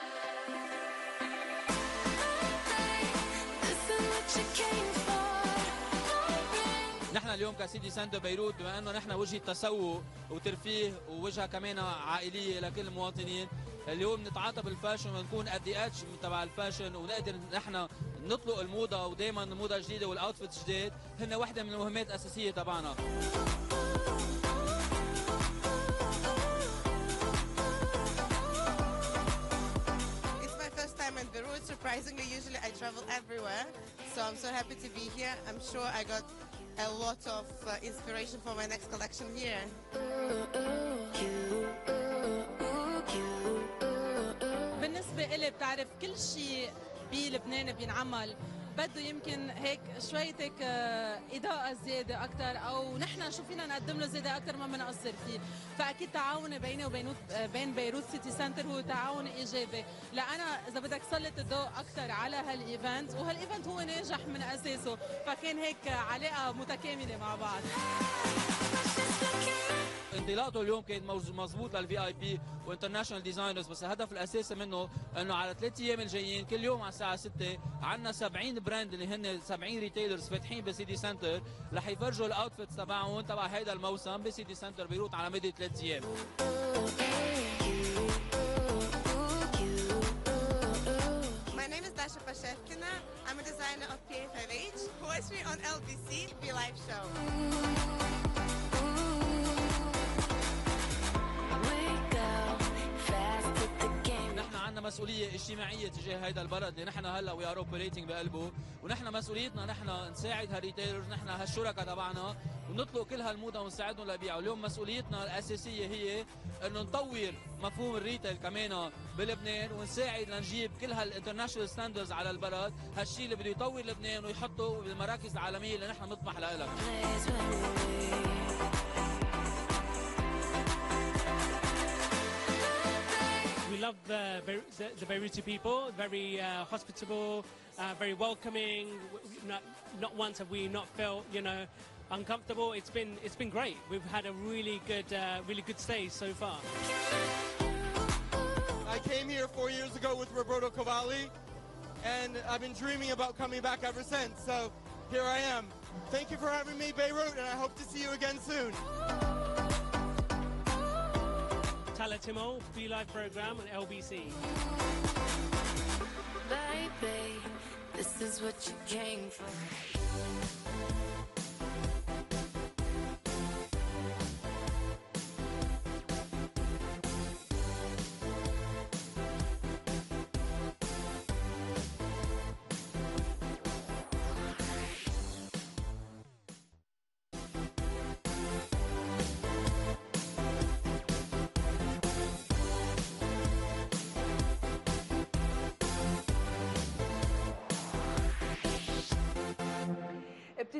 نحن اليوم كسيتي سنتر بيروت بما انه نحن وجهه تسوق وترفيه ووجهه كمان عائليه لكل المواطنين، اليوم نتعاطى بالفاشن ونكون قد اتش تبع الفاشن ونقدر نحن نطلق الموضه، ودائما الموضه الجديده والاوتفيت الجديد هن وحده من المهمات الاساسيه تبعنا. It's my first time in Beirut. Surprisingly, usually I travel everywhere, so I'm so happy to be here. I'm sure I got a lot of inspiration for my next collection here. بالنسبة إلي بتعرف كل شيء بلبنان بينعمل بده يمكن هيك شويتك إضاءة زيادة أكثر، أو نحن شو فينا نقدم له زيادة أكثر ما بنقصر فيه، فأكيد تعاون بيني وبين بيروت سيتي سنتر هو تعاون إيجابي، لأنا إذا بدك سلط الضوء أكثر على هالإيفنت، وهالإيفنت هو ناجح من أساسه، فكان هيك علاقة متكاملة مع بعض. انطلاقته اليوم كان مضبوط للفي اي بي وانترناشونال ديزاينرز، بس الهدف الاساسي منه انه على 3 ايام الجايين كل يوم على الساعه 6 عندنا 70 براند اللي هن 70 ريتيلرز فاتحين بسيتي سنتر رح يفرجوا الاوتفيتس تبعهم تبع هيدا الموسم بسيتي سنتر بيروت على مدى 3 ايام. My name is Dasha Pashevkina. I'm a designer of PA5H. Watch me on LBC Be Live Show. مسؤولية اجتماعية تجاه هذا البلد اللي نحن هلا وي ار اوبريتنج بقلبه، ونحن مسؤوليتنا نحن نساعد هالريتيلرز، نحن هالشركاء تبعنا ونطلق كل هالموضة ونساعدهم لبيعوا. اليوم مسؤوليتنا الأساسية هي انه نطور مفهوم الريتيل كمان بلبنان ونساعد لنجيب كل هالانترناشونال ستاندردز على البلد، هالشيء اللي بده يطور لبنان ويحطه بالمراكز العالمية اللي نحن بنطمح لها. We love the Beiruti people, very hospitable, very welcoming. Not once have we not felt, you know, uncomfortable. It's been great. We've had a really good stay so far. I came here 4 years ago with Roberto Cavalli, and I've been dreaming about coming back ever since. So here I am. Thank you for having me, Beirut, and I hope to see you again soon. Talatimo Be Live program on LBC. Baby, this is what you came for.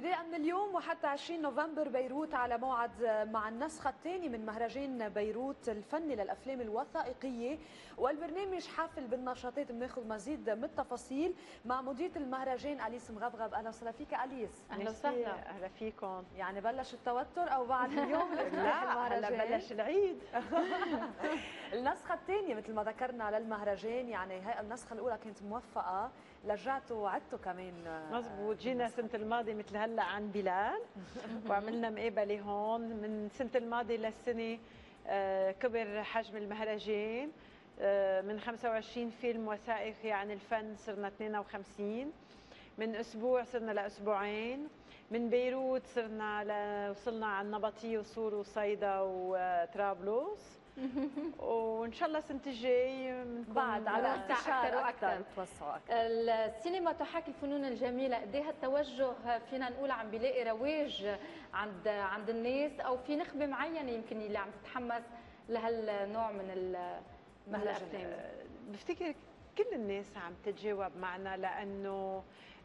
ابتداء من اليوم وحتى 20 نوفمبر بيروت على موعد مع النسخة الثانية من مهرجان بيروت الفني للأفلام الوثائقية، والبرنامج حافل بالنشاطات. بناخذ مزيد من التفاصيل مع مديرة المهرجان أليس مغبغب. أهلا وسهلا فيك أليس. أهلا وسهلا. أهلا فيكم. يعني بلش التوتر أو بعد اليوم لا هلا بلش العيد. النسخة الثانية مثل ما ذكرنا للمهرجان، يعني هاي النسخة الأولى كانت موفقة، رجعتوا وعدتوا كمان. مزبوط، جينا السنة الماضية مثل هلا عن بلال وعملنا مقابلة هون. من السنة الماضية للسنة كبر حجم المهرجان، من 25 فيلم وثائقي عن الفن صرنا 52، من أسبوع صرنا لأسبوعين، من بيروت وصلنا على النبطية وصور وصيدا وطرابلس. وان شاء الله السنه الجاي بعد على اكثر واكثر توسعوا اكثر. السينما تحاكي الفنون الجميله، قد ايه هالتوجه فينا نقول عم بيلاقي رواج عند الناس، او في نخبه معينه يمكن اللي عم تتحمس لهالنوع من الافلام؟ بفتكر كل الناس عم تتجاوب معنا، لانه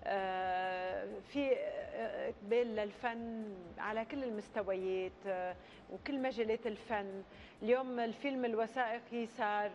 في اقبال للفن على كل المستويات وكل مجالات الفن. اليوم الفيلم الوثائقي صار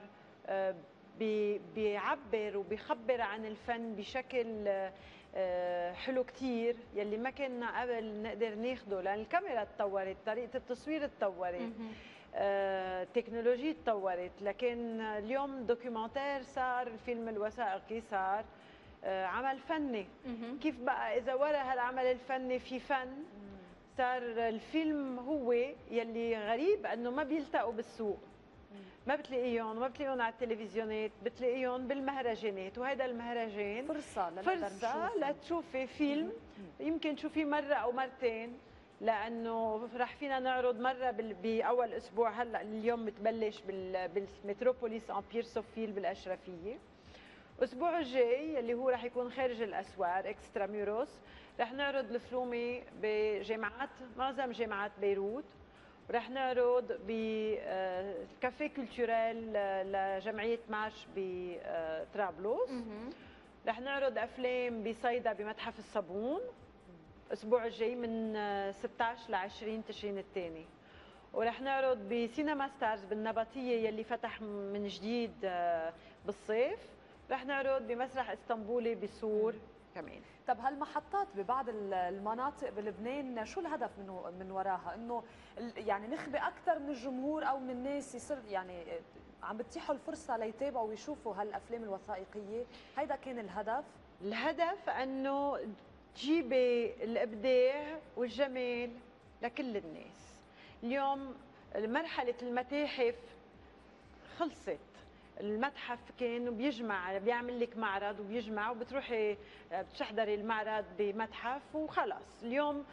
بيعبر وبيخبر عن الفن بشكل حلو كتير، يلي ما كنا قبل نقدر ناخده، لان الكاميرا تطورت، طريقه التصوير تطورت، التكنولوجيا تطورت. لكن اليوم دوكيومنتير صار، الفيلم الوثائقي صار عمل فني. كيف بقى اذا ورا هالعمل الفني في فن، صار الفيلم هو يلي غريب انه ما بيلتقوا بالسوق، ما بتلاقيهم على التلفزيونات، بتلاقيهم بالمهرجانات. وهذا المهرجان فرصه لتشوفي فيلم يمكن تشوفيه مره او مرتين، لانه رح فينا نعرض مره باول اسبوع. هلا اليوم بتبلش بالمتروبوليس امبير سوفيل بالاشرفيه. الاسبوع الجاي اللي هو رح يكون خارج الاسوار اكستراميروس، رح نعرض الفلومي بجامعات، معظم جامعات بيروت، ورح نعرض بكافيه كولتوريل لجمعيه مارش بطرابلس. رح نعرض افلام بصيدا بمتحف الصابون الاسبوع الجاي من 16 ل 20 تشرين الثاني. ورح نعرض بسينما ستارز بالنبطيه يلي فتح من جديد بالصيف. رح نعرض بمسرح اسطنبولي بسور كمان. طب هالمحطات ببعض المناطق بلبنان شو الهدف من وراها؟ انه يعني نخبي اكثر من الجمهور او من الناس يصير يعني عم بتيحوا الفرصه ليتابعوا ويشوفوا هالافلام الوثائقيه؟ هيدا كان الهدف؟ الهدف انه تجيبي الابداع والجمال لكل الناس. اليوم مرحله المتاحف خلصت، المتحف كان بيعمل لك معرض وبيجمع وبتروحي بتحضري المعرض بمتحف وخلص. اليوم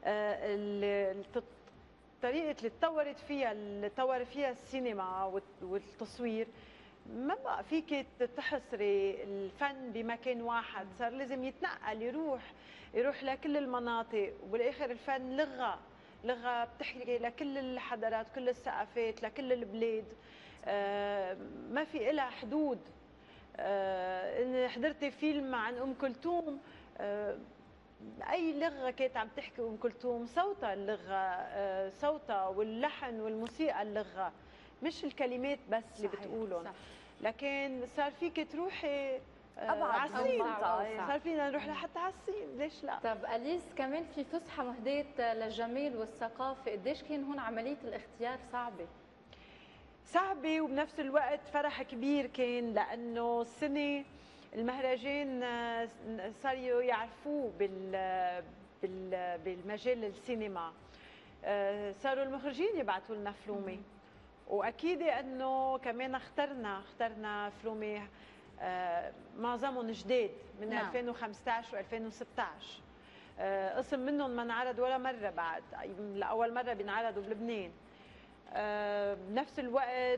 الطريقه اللي تطور فيها السينما والتصوير، ما بقى فيك تحصري الفن بمكان واحد، صار لازم يتنقل، يروح لكل المناطق. وبالاخر الفن لغه بتحكي لكل الحضارات، كل الثقافات، لكل البلاد، ما في إلها حدود. إن حضرتي فيلم عن أم كلثوم، أي لغة كانت عم تحكي أم كلثوم، صوتها اللغة، صوتها واللحن والموسيقى اللغة، مش الكلمات بس اللي بتقولهم. لكن صار فيك تروحي ابعد عالصين، صار فينا نروح لحتى عالصين، ليش لا؟ طب أليس كمان في فسحة مهداة للجمال والثقافة، قديش كان هون عملية الاختيار صعبة وبنفس الوقت فرح كبير كان، لأنه السنة المهرجان صاروا يعرفوه بالمجال السينما، صاروا المخرجين يبعثوا لنا فلومي، وأكيد أنه كمان اخترنا فلومي معظمهم جداد من 2015 و2016. قسم منهم ما انعرض ولا مرة بعد، لأول مرة بينعرضوا بلبنان. بنفس الوقت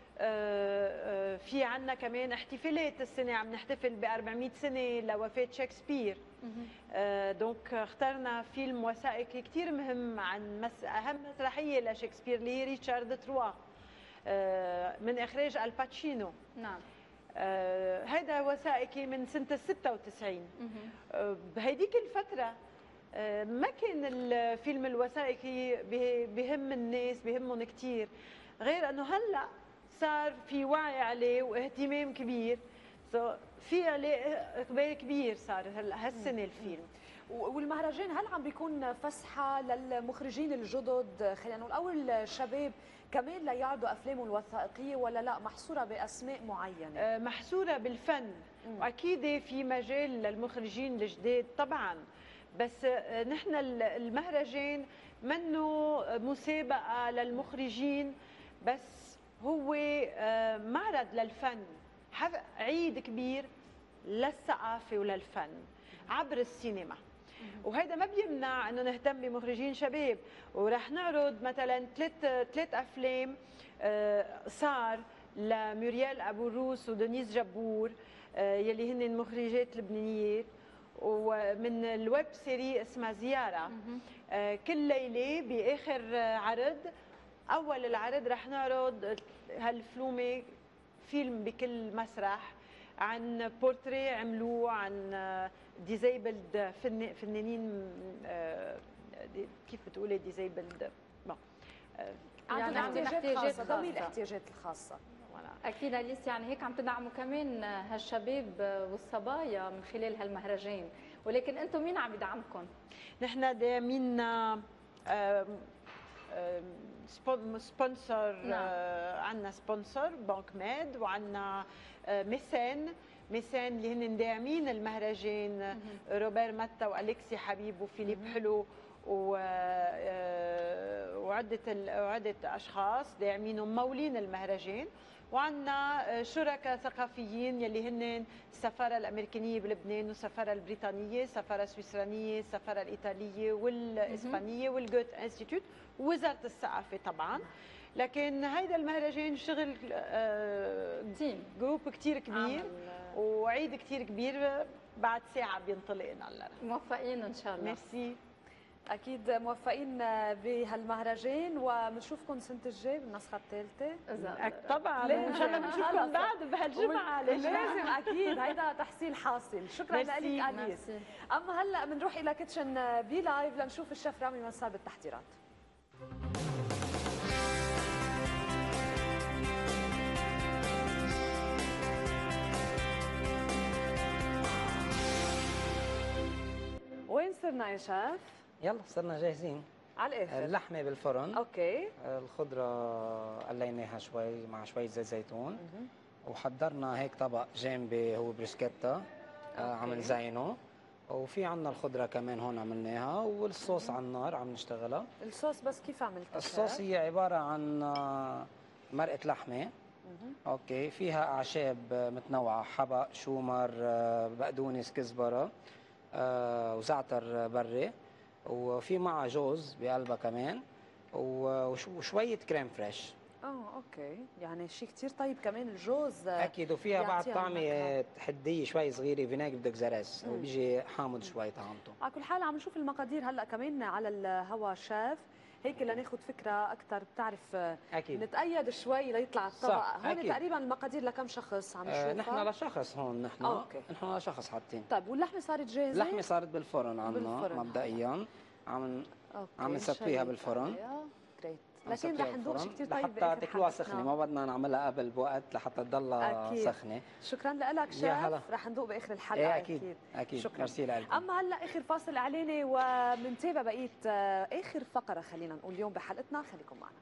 في عنا كمان احتفالات السنة، عم نحتفل ب 400 سنة لوفاة شكسبير. دونك اخترنا فيلم وثائقي كتير مهم عن أهم مسرحية لشكسبير اللي هي ريتشارد تروا من إخراج الباتشينو. نعم. هيدا وثائقي من سنة 96. بهيديك الفترة ما كان الفيلم الوثائقي بهم الناس، بهمهم كثير، غير انه هلا صار في وعي عليه واهتمام كبير، في عليه اقبال كبير صار هلا هالسنه الفيلم. والمهرجان هل عم بيكون فسحه للمخرجين الجدد، خلينا نقول، او الشباب كمان ليعرضوا افلامهم الوثائقيه، ولا لا محصوره باسماء معينه؟ محصوره بالفن، واكيد في مجال للمخرجين الجداد طبعا، بس نحن المهرجان منه مسابقه للمخرجين بس، هو معرض للفن، عيد كبير للثقافه وللفن عبر السينما. وهذا ما بيمنع انه نهتم بمخرجين شباب، ورح نعرض مثلا ثلاث افلام صار لموريال ابو الروس ودنيس جبور يلي هن مخرجات لبنانيات، ومن الويب سيري اسمها زياره. كل ليله باخر عرض، اول العرض رح نعرض هالفلومه فيلم بكل مسرح عن بورتريه عملوه عن ديزيبلد فنانين، كيف بتقولي ديزيبلد، يعني احتياجات خاصه، ذوي الاحتياجات الخاصه. اكيد اليس، يعني هيك عم تدعموا كمان هالشباب والصبايا من خلال هالمهرجان، ولكن انتم مين عم يدعمكم؟ نحن داعمين سبونسر، عندنا سبونسر بنك ميد، وعندنا ميسان اللي هن داعمين المهرجان، روبير ماتا والكسي حبيب وفيليب حلو وعدة اشخاص داعمين وممولين المهرجان. وعندنا شركاء ثقافيين يلي هن السفاره الامريكانيه بلبنان والسفاره البريطانيه، السفاره السويسرانيه، السفاره الايطاليه والاسبانيه والجوت انستيتوت ووزاره الثقافه طبعا. لكن هيدا المهرجان شغل تيم جروب كثير كبير وعيد كثير كبير، بعد ساعه بينطلقنا. موفقين ان شاء الله. ميرسي. اكيد موفقين بهالمهرجان، وبنشوفكم السنه الجايه بالنسخه الثالثه. طبعا ان شاء الله بنشوفكم بعد بهالجمعه. لازم اكيد، هيدا تحصيل حاصل. شكرا لك اليس. اما هلا بنروح الى كيتشن بي لايف لنشوف الشيف رامي وين صار بالتحضيرات. وين صرنا يا شيف؟ يلا صرنا جاهزين على الاخر. اللحمه بالفرن، اوكي. الخضره قليناها شوي مع شويه زيت زيتون، وحضرنا هيك طبق جانبي هو بريسكيتا عم نزينه، وفي عندنا الخضره كمان هون عملناها، والصوص على النار عم نشتغلها. الصوص بس كيف عملتها؟ الصوص هي عباره عن مرقه لحمه، اوكي، فيها اعشاب متنوعه، حبق، شومر، بقدونس، كزبره، وزعتر بري، وفي معها جوز بقلبها كمان، وشويه كريم فريش. اوكي، يعني شيء كثير طيب كمان الجوز. اكيد، وفيها بعد طعمه حديه شوي صغيره، فيناغ بدك زرس، بيجي حامض شوي طعمته. على كل حال عم نشوف المقادير هلا كمان على الهوا شيف، هيك لناخذ فكره اكثر، بتعرف اكيد نتأيد شوي ليطلع الطبق. هون أكيد. تقريبا المقادير لكم شخص عم نشوفها؟ نحن لشخص هون، نحن لشخص حاطين. طيب واللحمه صارت جاهزه؟ اللحمه صارت بالفرن عندنا مبدئيا، عم نسويها بالفرن. لكن رح ندوق شيء كثير طيب لحتى تاكلوها سخنه، ما بدنا نعملها قبل بوقت لحتى تضلها سخنه. شكرا لك شيف، رح ندوق باخر الحلقه. اكيد شكرا. ميرسي لكم. اما هلا اخر فاصل اعلاني وبنتابع بقيه اخر فقره خلينا نقول اليوم بحلقتنا، خليكم معنا.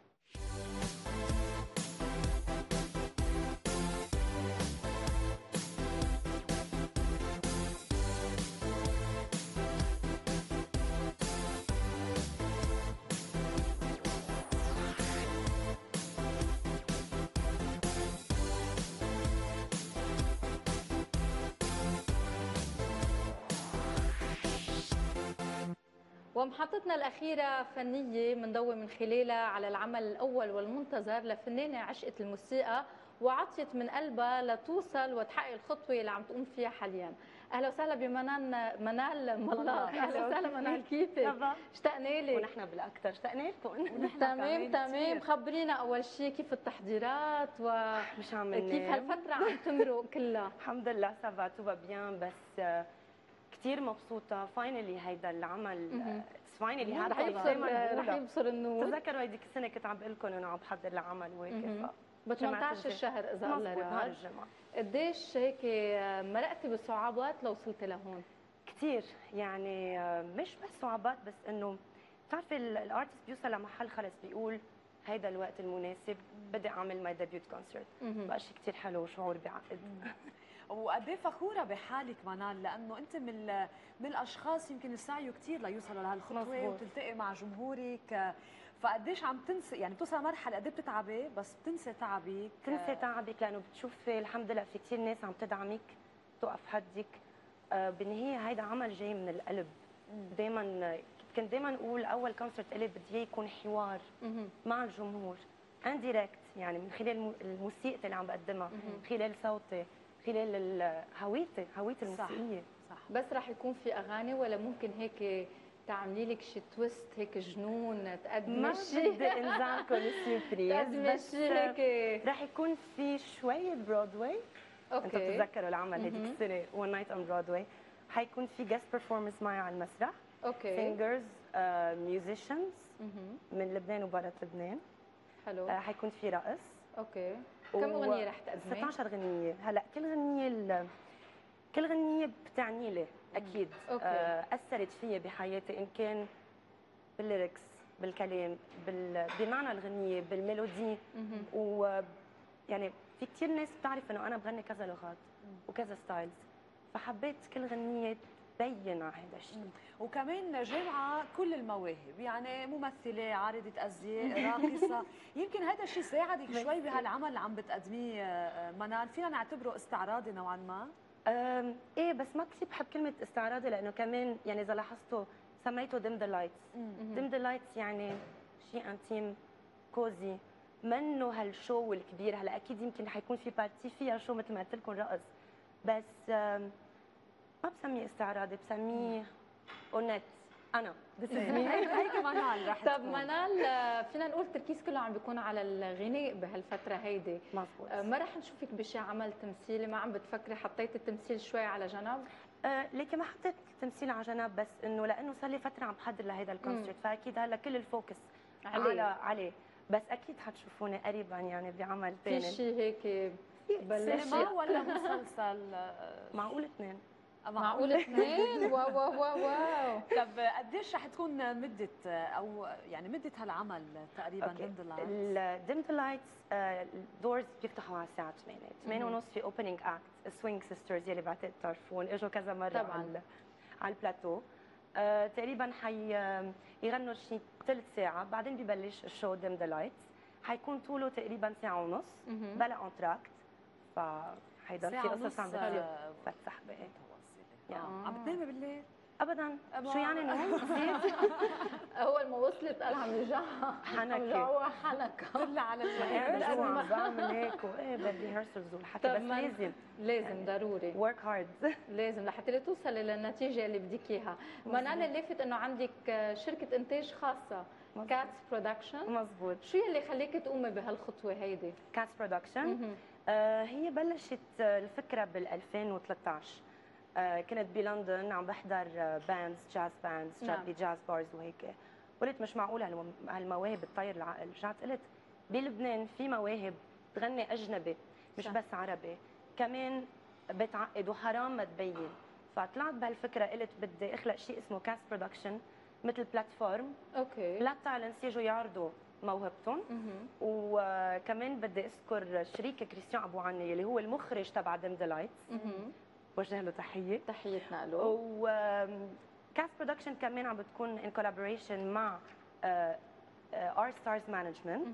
ومحطتنا الأخيرة فنية بنضوي من خلالها على العمل الأول والمنتظر لفنانة عشقة الموسيقى وعطيت من قلبها لتوصل وتحقق الخطوة اللي عم تقوم فيها حاليا. أهلا وسهلا بمنال ملاط. أهلا وسهلا منال، كيفك؟ اشتقنا لك. ونحن بالأكثر اشتقنا لكم. تمام. خبرينا أول شيء كيف التحضيرات مش عم ننام، كيف هالفترة عم تمرق كلها؟ الحمد لله سافا توبا بيان، بس كثير مبسوطه فاينلي هيدا العمل فاينلي رح هذا يبصر رح يبصر النور. تذكروا هيديك السنه كنت عم بقول لكم انه عم بحضر لعمل وهيك ب 18 الشهر اذا الله نهار راد. الجمعه. قديش هيك مرقتي بصعوبات لوصلتي لهون؟ كثير يعني مش بس صعوبات بس انه بتعرفي الارتست بيوصل لمحل خلص بيقول هيدا الوقت المناسب بدي اعمل ماي ديبيوت كونسرت. بقى شيء كثير حلو وشعور بيعقد. وقد ايه فخوره بحالك منال لانه انت من الاشخاص يمكن اللي سعيوا كثير ليوصلوا لهالخطوه مزبوط. وتلتقي مع جمهورك، فقديش عم تنسي يعني بتوصل مرحله قد ايه بتتعبي بس بتنسي تعبك؟ تنسي تعبك لانه بتشوفي الحمد لله في كثير ناس عم تدعمك توقف حدك. بالنهايه هيدا عمل جاي من القلب. دائما كنت دائما اقول اول كونسرت لي بدي اياه يكون حوار مع الجمهور انديركت، يعني من خلال الموسيقى اللي عم بقدمها، خلال صوتي، خلال هويتي الموسيقيه. صح. بس رح يكون في اغاني ولا ممكن هيك تعملي لك شي تويست هيك جنون تقدمي ما شي؟ بدي انزعكم السربريز تقدمي بس شي هيك رح يكون في شويه برودواي. انتوا بتتذكروا العمل هذيك السنه ون نايت اون برودواي. حيكون في جيست بيرفورمنس معي على المسرح. اوكي. سينجرز ميوزيشنز من لبنان وبرا لبنان. حلو. حيكون في رقص. اوكي. كم اغنيه رح تقدمي؟ 16 غنيه. هلا كل غنيه بتعني لي اكيد. اثرت فيي بحياتي ان كان بالليركس، بالكلام، بمعنى الغنيه، بالميلودي. ويعني في كثير ناس بتعرف انه انا بغني كذا لغات وكذا ستايلز، فحبيت كل غنيه تبين على هذا الشيء. وكمان جامعه كل المواهب، يعني ممثله، عارضه ازياء، راقصه، يمكن هذا الشيء ساعدك شوي بهالعمل اللي عم بتقدميه منال، فينا نعتبره استعراضي نوعا ما؟ ايه بس ما كثير بحب كلمه استعراضي لانه كمان يعني اذا لاحظتوا سميته ديم ذا لايتس. ديم ذا لايتس يعني شيء انتيم كوزي، منه هالشو الكبير. هلا اكيد يمكن حيكون في بارتي فيها شو مثل ما قلت لكم رقص، بس ما بسميه استعراضي، بسميه اونت. انا هيك منال رح طب منال فينا نقول التركيز كله عم بيكون على الغناء بهالفتره هيدي. مزبوط. ما رح نشوفك بشي عمل تمثيلي؟ ما عم بتفكري حطيتي التمثيل شوي على جنب؟ لكن ما حطيت التمثيل على جنب، بس انه لانه صار لي فتره عم بحضر لهيدا الكونسرت، فاكيد هلا كل الفوكس عليه. بس اكيد حتشوفوني قريبا يعني بعمل ثاني. في شيء هيك سينما ولا مسلسل؟ معقول اثنين. معقول اثنين؟ واو واو واو واو. طب قديش رح تكون مدة او يعني مدة هالعمل تقريبا ديم ذا لايتس؟ ديم ذا لايتس الدورز بيفتحوا على الساعة 8 ونص في اوبننج اكت سوينج سيسترز يلي بعتقد تعرفون، اجوا كذا مرة طبعا على البلاتو. تقريبا يغنوا شيء ثلث ساعة، بعدين ببلش الشو ديم ذا لايتس. حيكون طوله تقريبا ساعة ونص بلا انتراكت، فحيضل في قصص عم بتفتح بقى. عم بتنامي بالليل؟ ابدا. شو يعني نوم؟ اول ما وصلت قال عم يوجعها حنكه طلع على الهير عم بعمل هيك وايه بالريهرسلز والحكي، بس لازم ضروري ورك هارد لازم لحتى توصلي للنتيجه اللي بدك اياها. منال اللافت انه عندك شركه انتاج خاصه كاتس برودكشن. مزبوط. شو اللي خليك تقومي بهالخطوه هيدي؟ كاتس برودكشن هي بلشت الفكره بال 2013. كنت بلندن عم بحضر باندز، جاز باندز، بجاز بارز وهيك. قلت مش معقول هالمواهب بتطير العقل. رجعت قلت بلبنان في مواهب تغني اجنبي مش بس عربي، كمان بتعقد وحرام ما تبين. فطلعت بهالفكره، قلت بدي اخلق شيء اسمه كاست برودكشن، مثل بلاتفورم للتالنتس يجوا يعرضوا موهبتهم. وكمان بدي اذكر شريك كريستيان ابو عني اللي هو المخرج تبع ديم ذا لايتس، وجه له تحيتنا له. وكاست برودكشن كمان عم بتكون ان كولابوريشن مع ار ستارز مانجمنت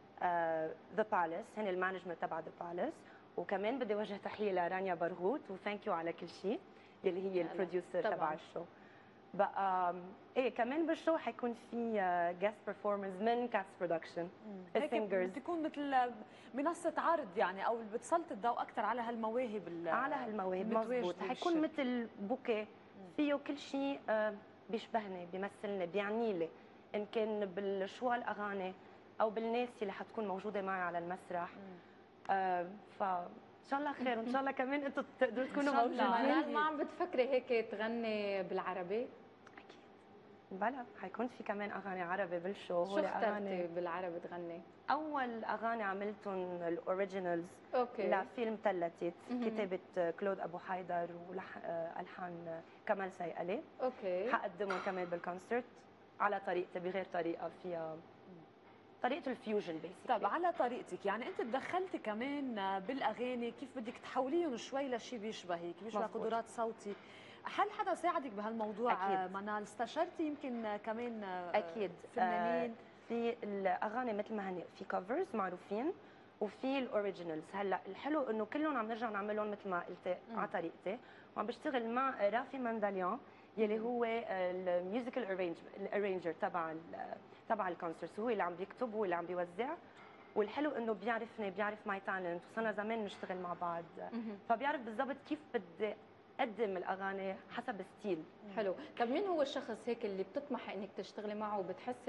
ذا بالاس، هن المانجمنت تبع ذا بالاس. وكمان بدي وجه تحيه لرانيا برغوت وثانك يو على كل شيء، اللي هي البروديوسر تبع الشو. بقى ايه كمان بالشو حيكون في جاست بيرفورمرز من كاتس برودكشن. السينجرز بتكون مثل منصه عرض يعني، او بتسلط الضوء اكثر على هالمواهب مضبوط. حيكون مثل بوكيه فيه كل شيء بيشبهني، بيمثلني، بيعني لي، ان كان بالشو الاغاني او بالناس اللي حتكون موجوده معي على المسرح. ف ان شاء الله خير، وان شاء الله كمان انتم تقدروا تكونوا إن شاء الله. موجودين. منال ما عم بتفكري هيك تغني بالعربي؟ بلا حيكون في كمان اغاني عربي بالشو. شو اخترتي بالعربي تغني؟ اول اغاني عملتهم الاوريجينالز اوكي لفيلم تلتت، مهم. كتابه كلود ابو حيدر والحان كمال سيقلي. اوكي حقدمهم كمان بالكونسرت على طريقتي بغير طريقه، فيها طريقه الفيوجن بيسكلي. طب على طريقتك، يعني انت تدخلتي كمان بالاغاني كيف بدك تحوليهم شوي لشيء بيشبهك، بيشبه مزبوط. قدرات صوتي. هل حدا ساعدك بهالموضوع؟ أكيد. منال استشرتي يمكن كمان اكيد فنانين؟ في الاغاني مثل ما هن في كفرز معروفين وفي الاوريجينالز. هلا الحلو انه كلهم عم نرجع نعملهم مثل ما قلت على طريقتي، وعم بشتغل مع رافي منداليان يلي هو الميوزيكال الارينجر تبع الكونسرت. هو اللي عم بيكتب، هو اللي عم بيوزع، والحلو انه بيعرفني، بيعرف ماي تالنت، وصلنا زمان نشتغل مع بعض، فبيعرف بالضبط كيف بدي اقدم الاغاني حسب ستيل. حلو. طب مين هو الشخص هيك اللي بتطمحي انك تشتغلي معه وبتحسي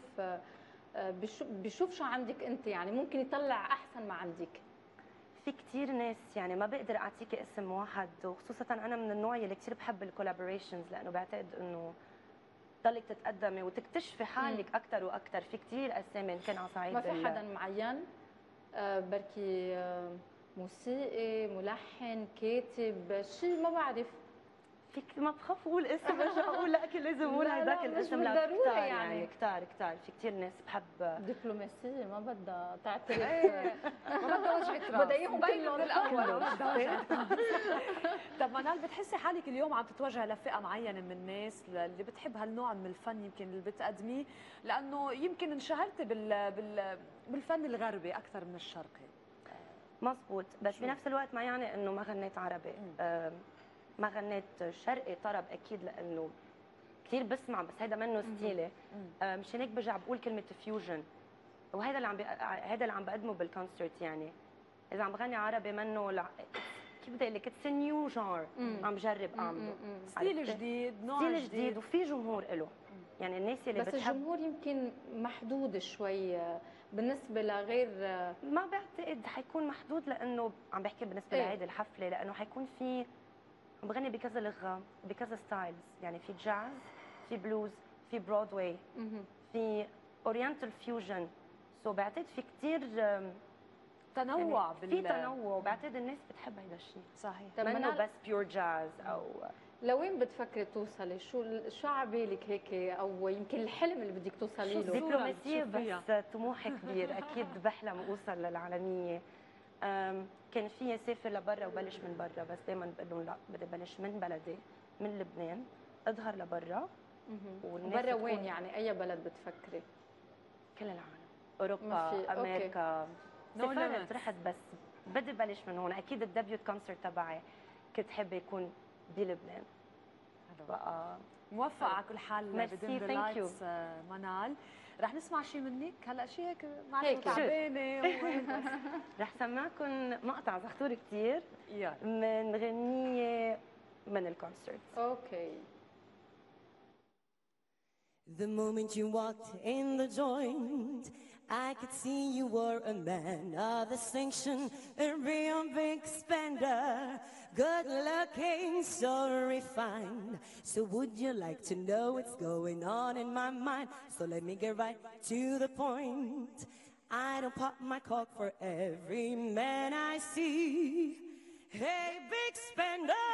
بشوف شو عندك انت، يعني ممكن يطلع احسن ما عندك؟ في كثير ناس، يعني ما بقدر اعطيكي اسم واحد، وخصوصا انا من النوع اللي كثير بحب الكولابوريشنز، لانه بعتقد انه ضلك تتقدمي وتكتشفي حالك اكثر واكثر. في كثير اسامي ان كان على صعيد ما في حدا معين؟ بركي موسيقي، ملحن، كاتب، شيء ما بعرف. فيك ما بخاف اقول اسم، مش اقول لا اكيد لازم اقول هيداك الاسم. لا لا ضروري كتار يعني كتار في كثير ناس بحب. دبلوماسيه ما بدها تعترف. ما بدها وجهة راس، بدها اياهم كلهم الاول. ما بدها وجهة راس. طب منال، بتحسي حالك اليوم عم تتوجهي لفئه معينه من الناس اللي بتحب هالنوع من الفن يمكن اللي بتقدميه، لانه يمكن انشهرتي بالفن الغربي اكثر من الشرقي؟ مزبوط، بس بنفس الوقت ما يعني انه ما غنيت عربي. ما غنيت شرقي طرب اكيد، لانه كثير بسمع، بس هيدا منه ستيلي. مشان هيك برجع بقول كلمه فيوجن، وهذا اللي هذا اللي عم بقدمه بالكونسرت. يعني اذا عم بغني عربي منه كيف بدي اقول لك، اتس نيو جانر عم بجرب اعمله، ستيل جديد، نوع ستيل جديد، وفي جمهور له. يعني الناس اللي بس بتحب، الجمهور يمكن محدود شوي بالنسبه لغير. ما بعتقد حيكون محدود، لانه عم بحكي بالنسبه لهيدي الحفله، لانه حيكون في عم بغني بكذا لغه، بكذا ستايلز. يعني في جاز، في بلوز، في برودواي، في اورينتال فيوجن. سو بعتقد في كثير تنوع، يعني في تنوع، وبعتقد الناس بتحب هيدا الشيء. صحيح. منه بس بيور جاز او. لوين بتفكري توصلي؟ شو عبالك هيك، او يمكن الحلم اللي بدك توصلي له؟ دبلوماسيه، بس طموحي كبير. اكيد بحلم اوصل للعالميه. كان في اسافر لبرا وبلش من برا، بس دائما بقول لهم لا، بدي بلش من بلدي، من لبنان، اظهر لبرا. برا وين يعني؟ اي بلد بتفكري؟ كل العالم، اوروبا، امريكا. سافرت، رحت، بس بدي بلش من هون. اكيد الديبيوت كونسرت تبعي كنت حابه يكون بلبنان. بقى موفقه على كل حال بدون لايتس منال. رح نسمع شيء منك هلا، شيء هيك معك تعبانه رح سمعكم مقطع زختور كثير من غنيه من الكونسرت. اوكي. The moment you walked in the joint, I could see you were a man of distinction, a real big spender, good looking, so refined. So would you like to know what's going on in my mind? So let me get right to the point. I don't pop my cork for every man I see. Hey, big spender,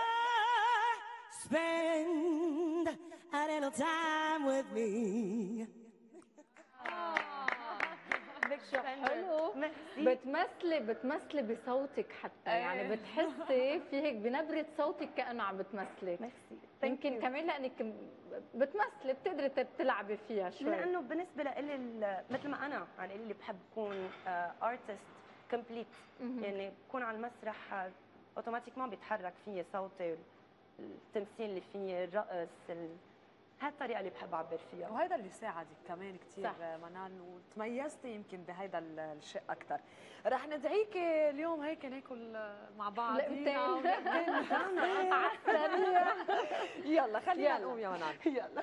spend a little time with me. حلو. بتمثلي بصوتك حتى، يعني بتحسي في هيك بنبرة صوتك كأنه عم بتمثلي. يمكن كمان لأنك بتمثلي بتقدري تلعبي فيها شوي. لأنه بالنسبة لإلي مثل ما أنا على اللي بحب أكون ارتست كومبليت، يعني بكون على المسرح اوتوماتيك ما بيتحرك فيي صوتي، التمثيل اللي فيه، الرقص، هالطريقه اللي بحب اعبر فيها. وهذا اللي ساعدك كمان كثير منال، وتميزتي يمكن بهذا الشيء اكثر. رح ندعيكي اليوم هيك ناكل مع بعض على السريع. يلا خلينا نقوم يا منال. يلا.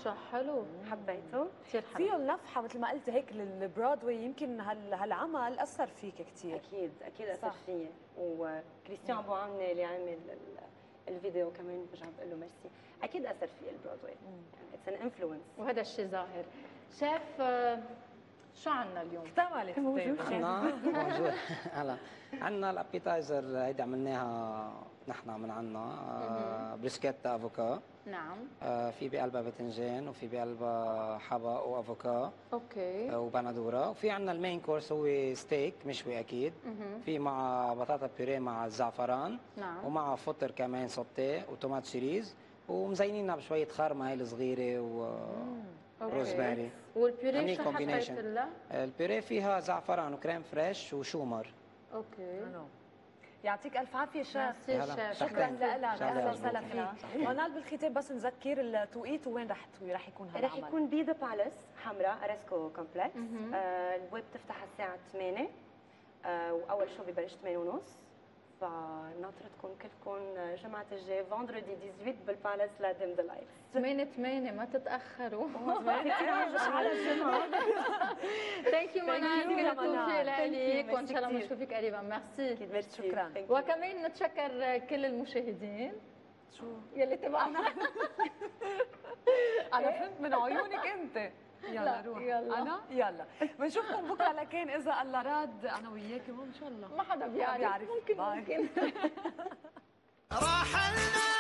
ساشا حلو، حبيته كثير حلو. فيه النفحه مثل ما قلتي هيك للبرودواي، يمكن هالعمل اثر فيك كثير. اكيد اثر فيي، وكريستيان بوعامني اللي عامل الفيديو كمان برجع بقول له ميرسي. اكيد اثر فيي البرودواي، يعني اتس ان انفلونس، وهذا الشيء ظاهر. شيف شو عنا اليوم؟ اكتملت موجود. موجود. هلا عندنا الابيتايزر هيدي عملناها نحن من عنا بريسكيتا افوكا. نعم. في بقلبها باذنجان، وفي بقلبها حبق وافوكا. اوكي. وبندوره. وفي عندنا المين كورس هو ستيك مشوي اكيد. في مع بطاطا بيوريه مع الزعفران. نعم. ومع فطر كمان سوتيه وتومات شيريز، ومزينينها بشويه خرمه هي الصغيره وروزماري. والبيوريه شو حطيت لها؟ البيوريه فيها زعفران وكريم فريش وشومر. اوكي. يعطيك الف عافيه شيف. شكرا لك، اهلا وسهلا فيك. منال بالختام بس نذكر التوقيت وين رح يكون هالعمل؟ رح يكون بي ذا بالاس حمراء ارسكو كومبلكس. الويب تفتح الساعه 8 واول شو ببلش 8:30. فناطرتكم كلكم جمعة الجاي فندردي 18 بالبالاس لديم ذا لايف. 8 ما تتاخروا. على الجمعة. ثانك يو منال، كل التوفيق لك، وان شاء الله بنشوفك قريبا. ميرسي. شكرا. وكمان نتشكر كل المشاهدين شو يلي تبعنا. انا فهمت من عيونك انت. يلا روح. يلا بنشوفكم بكره، لكن اذا الله راد انا وياكي ان شاء الله. ما حدا بيعرف. ممكن راح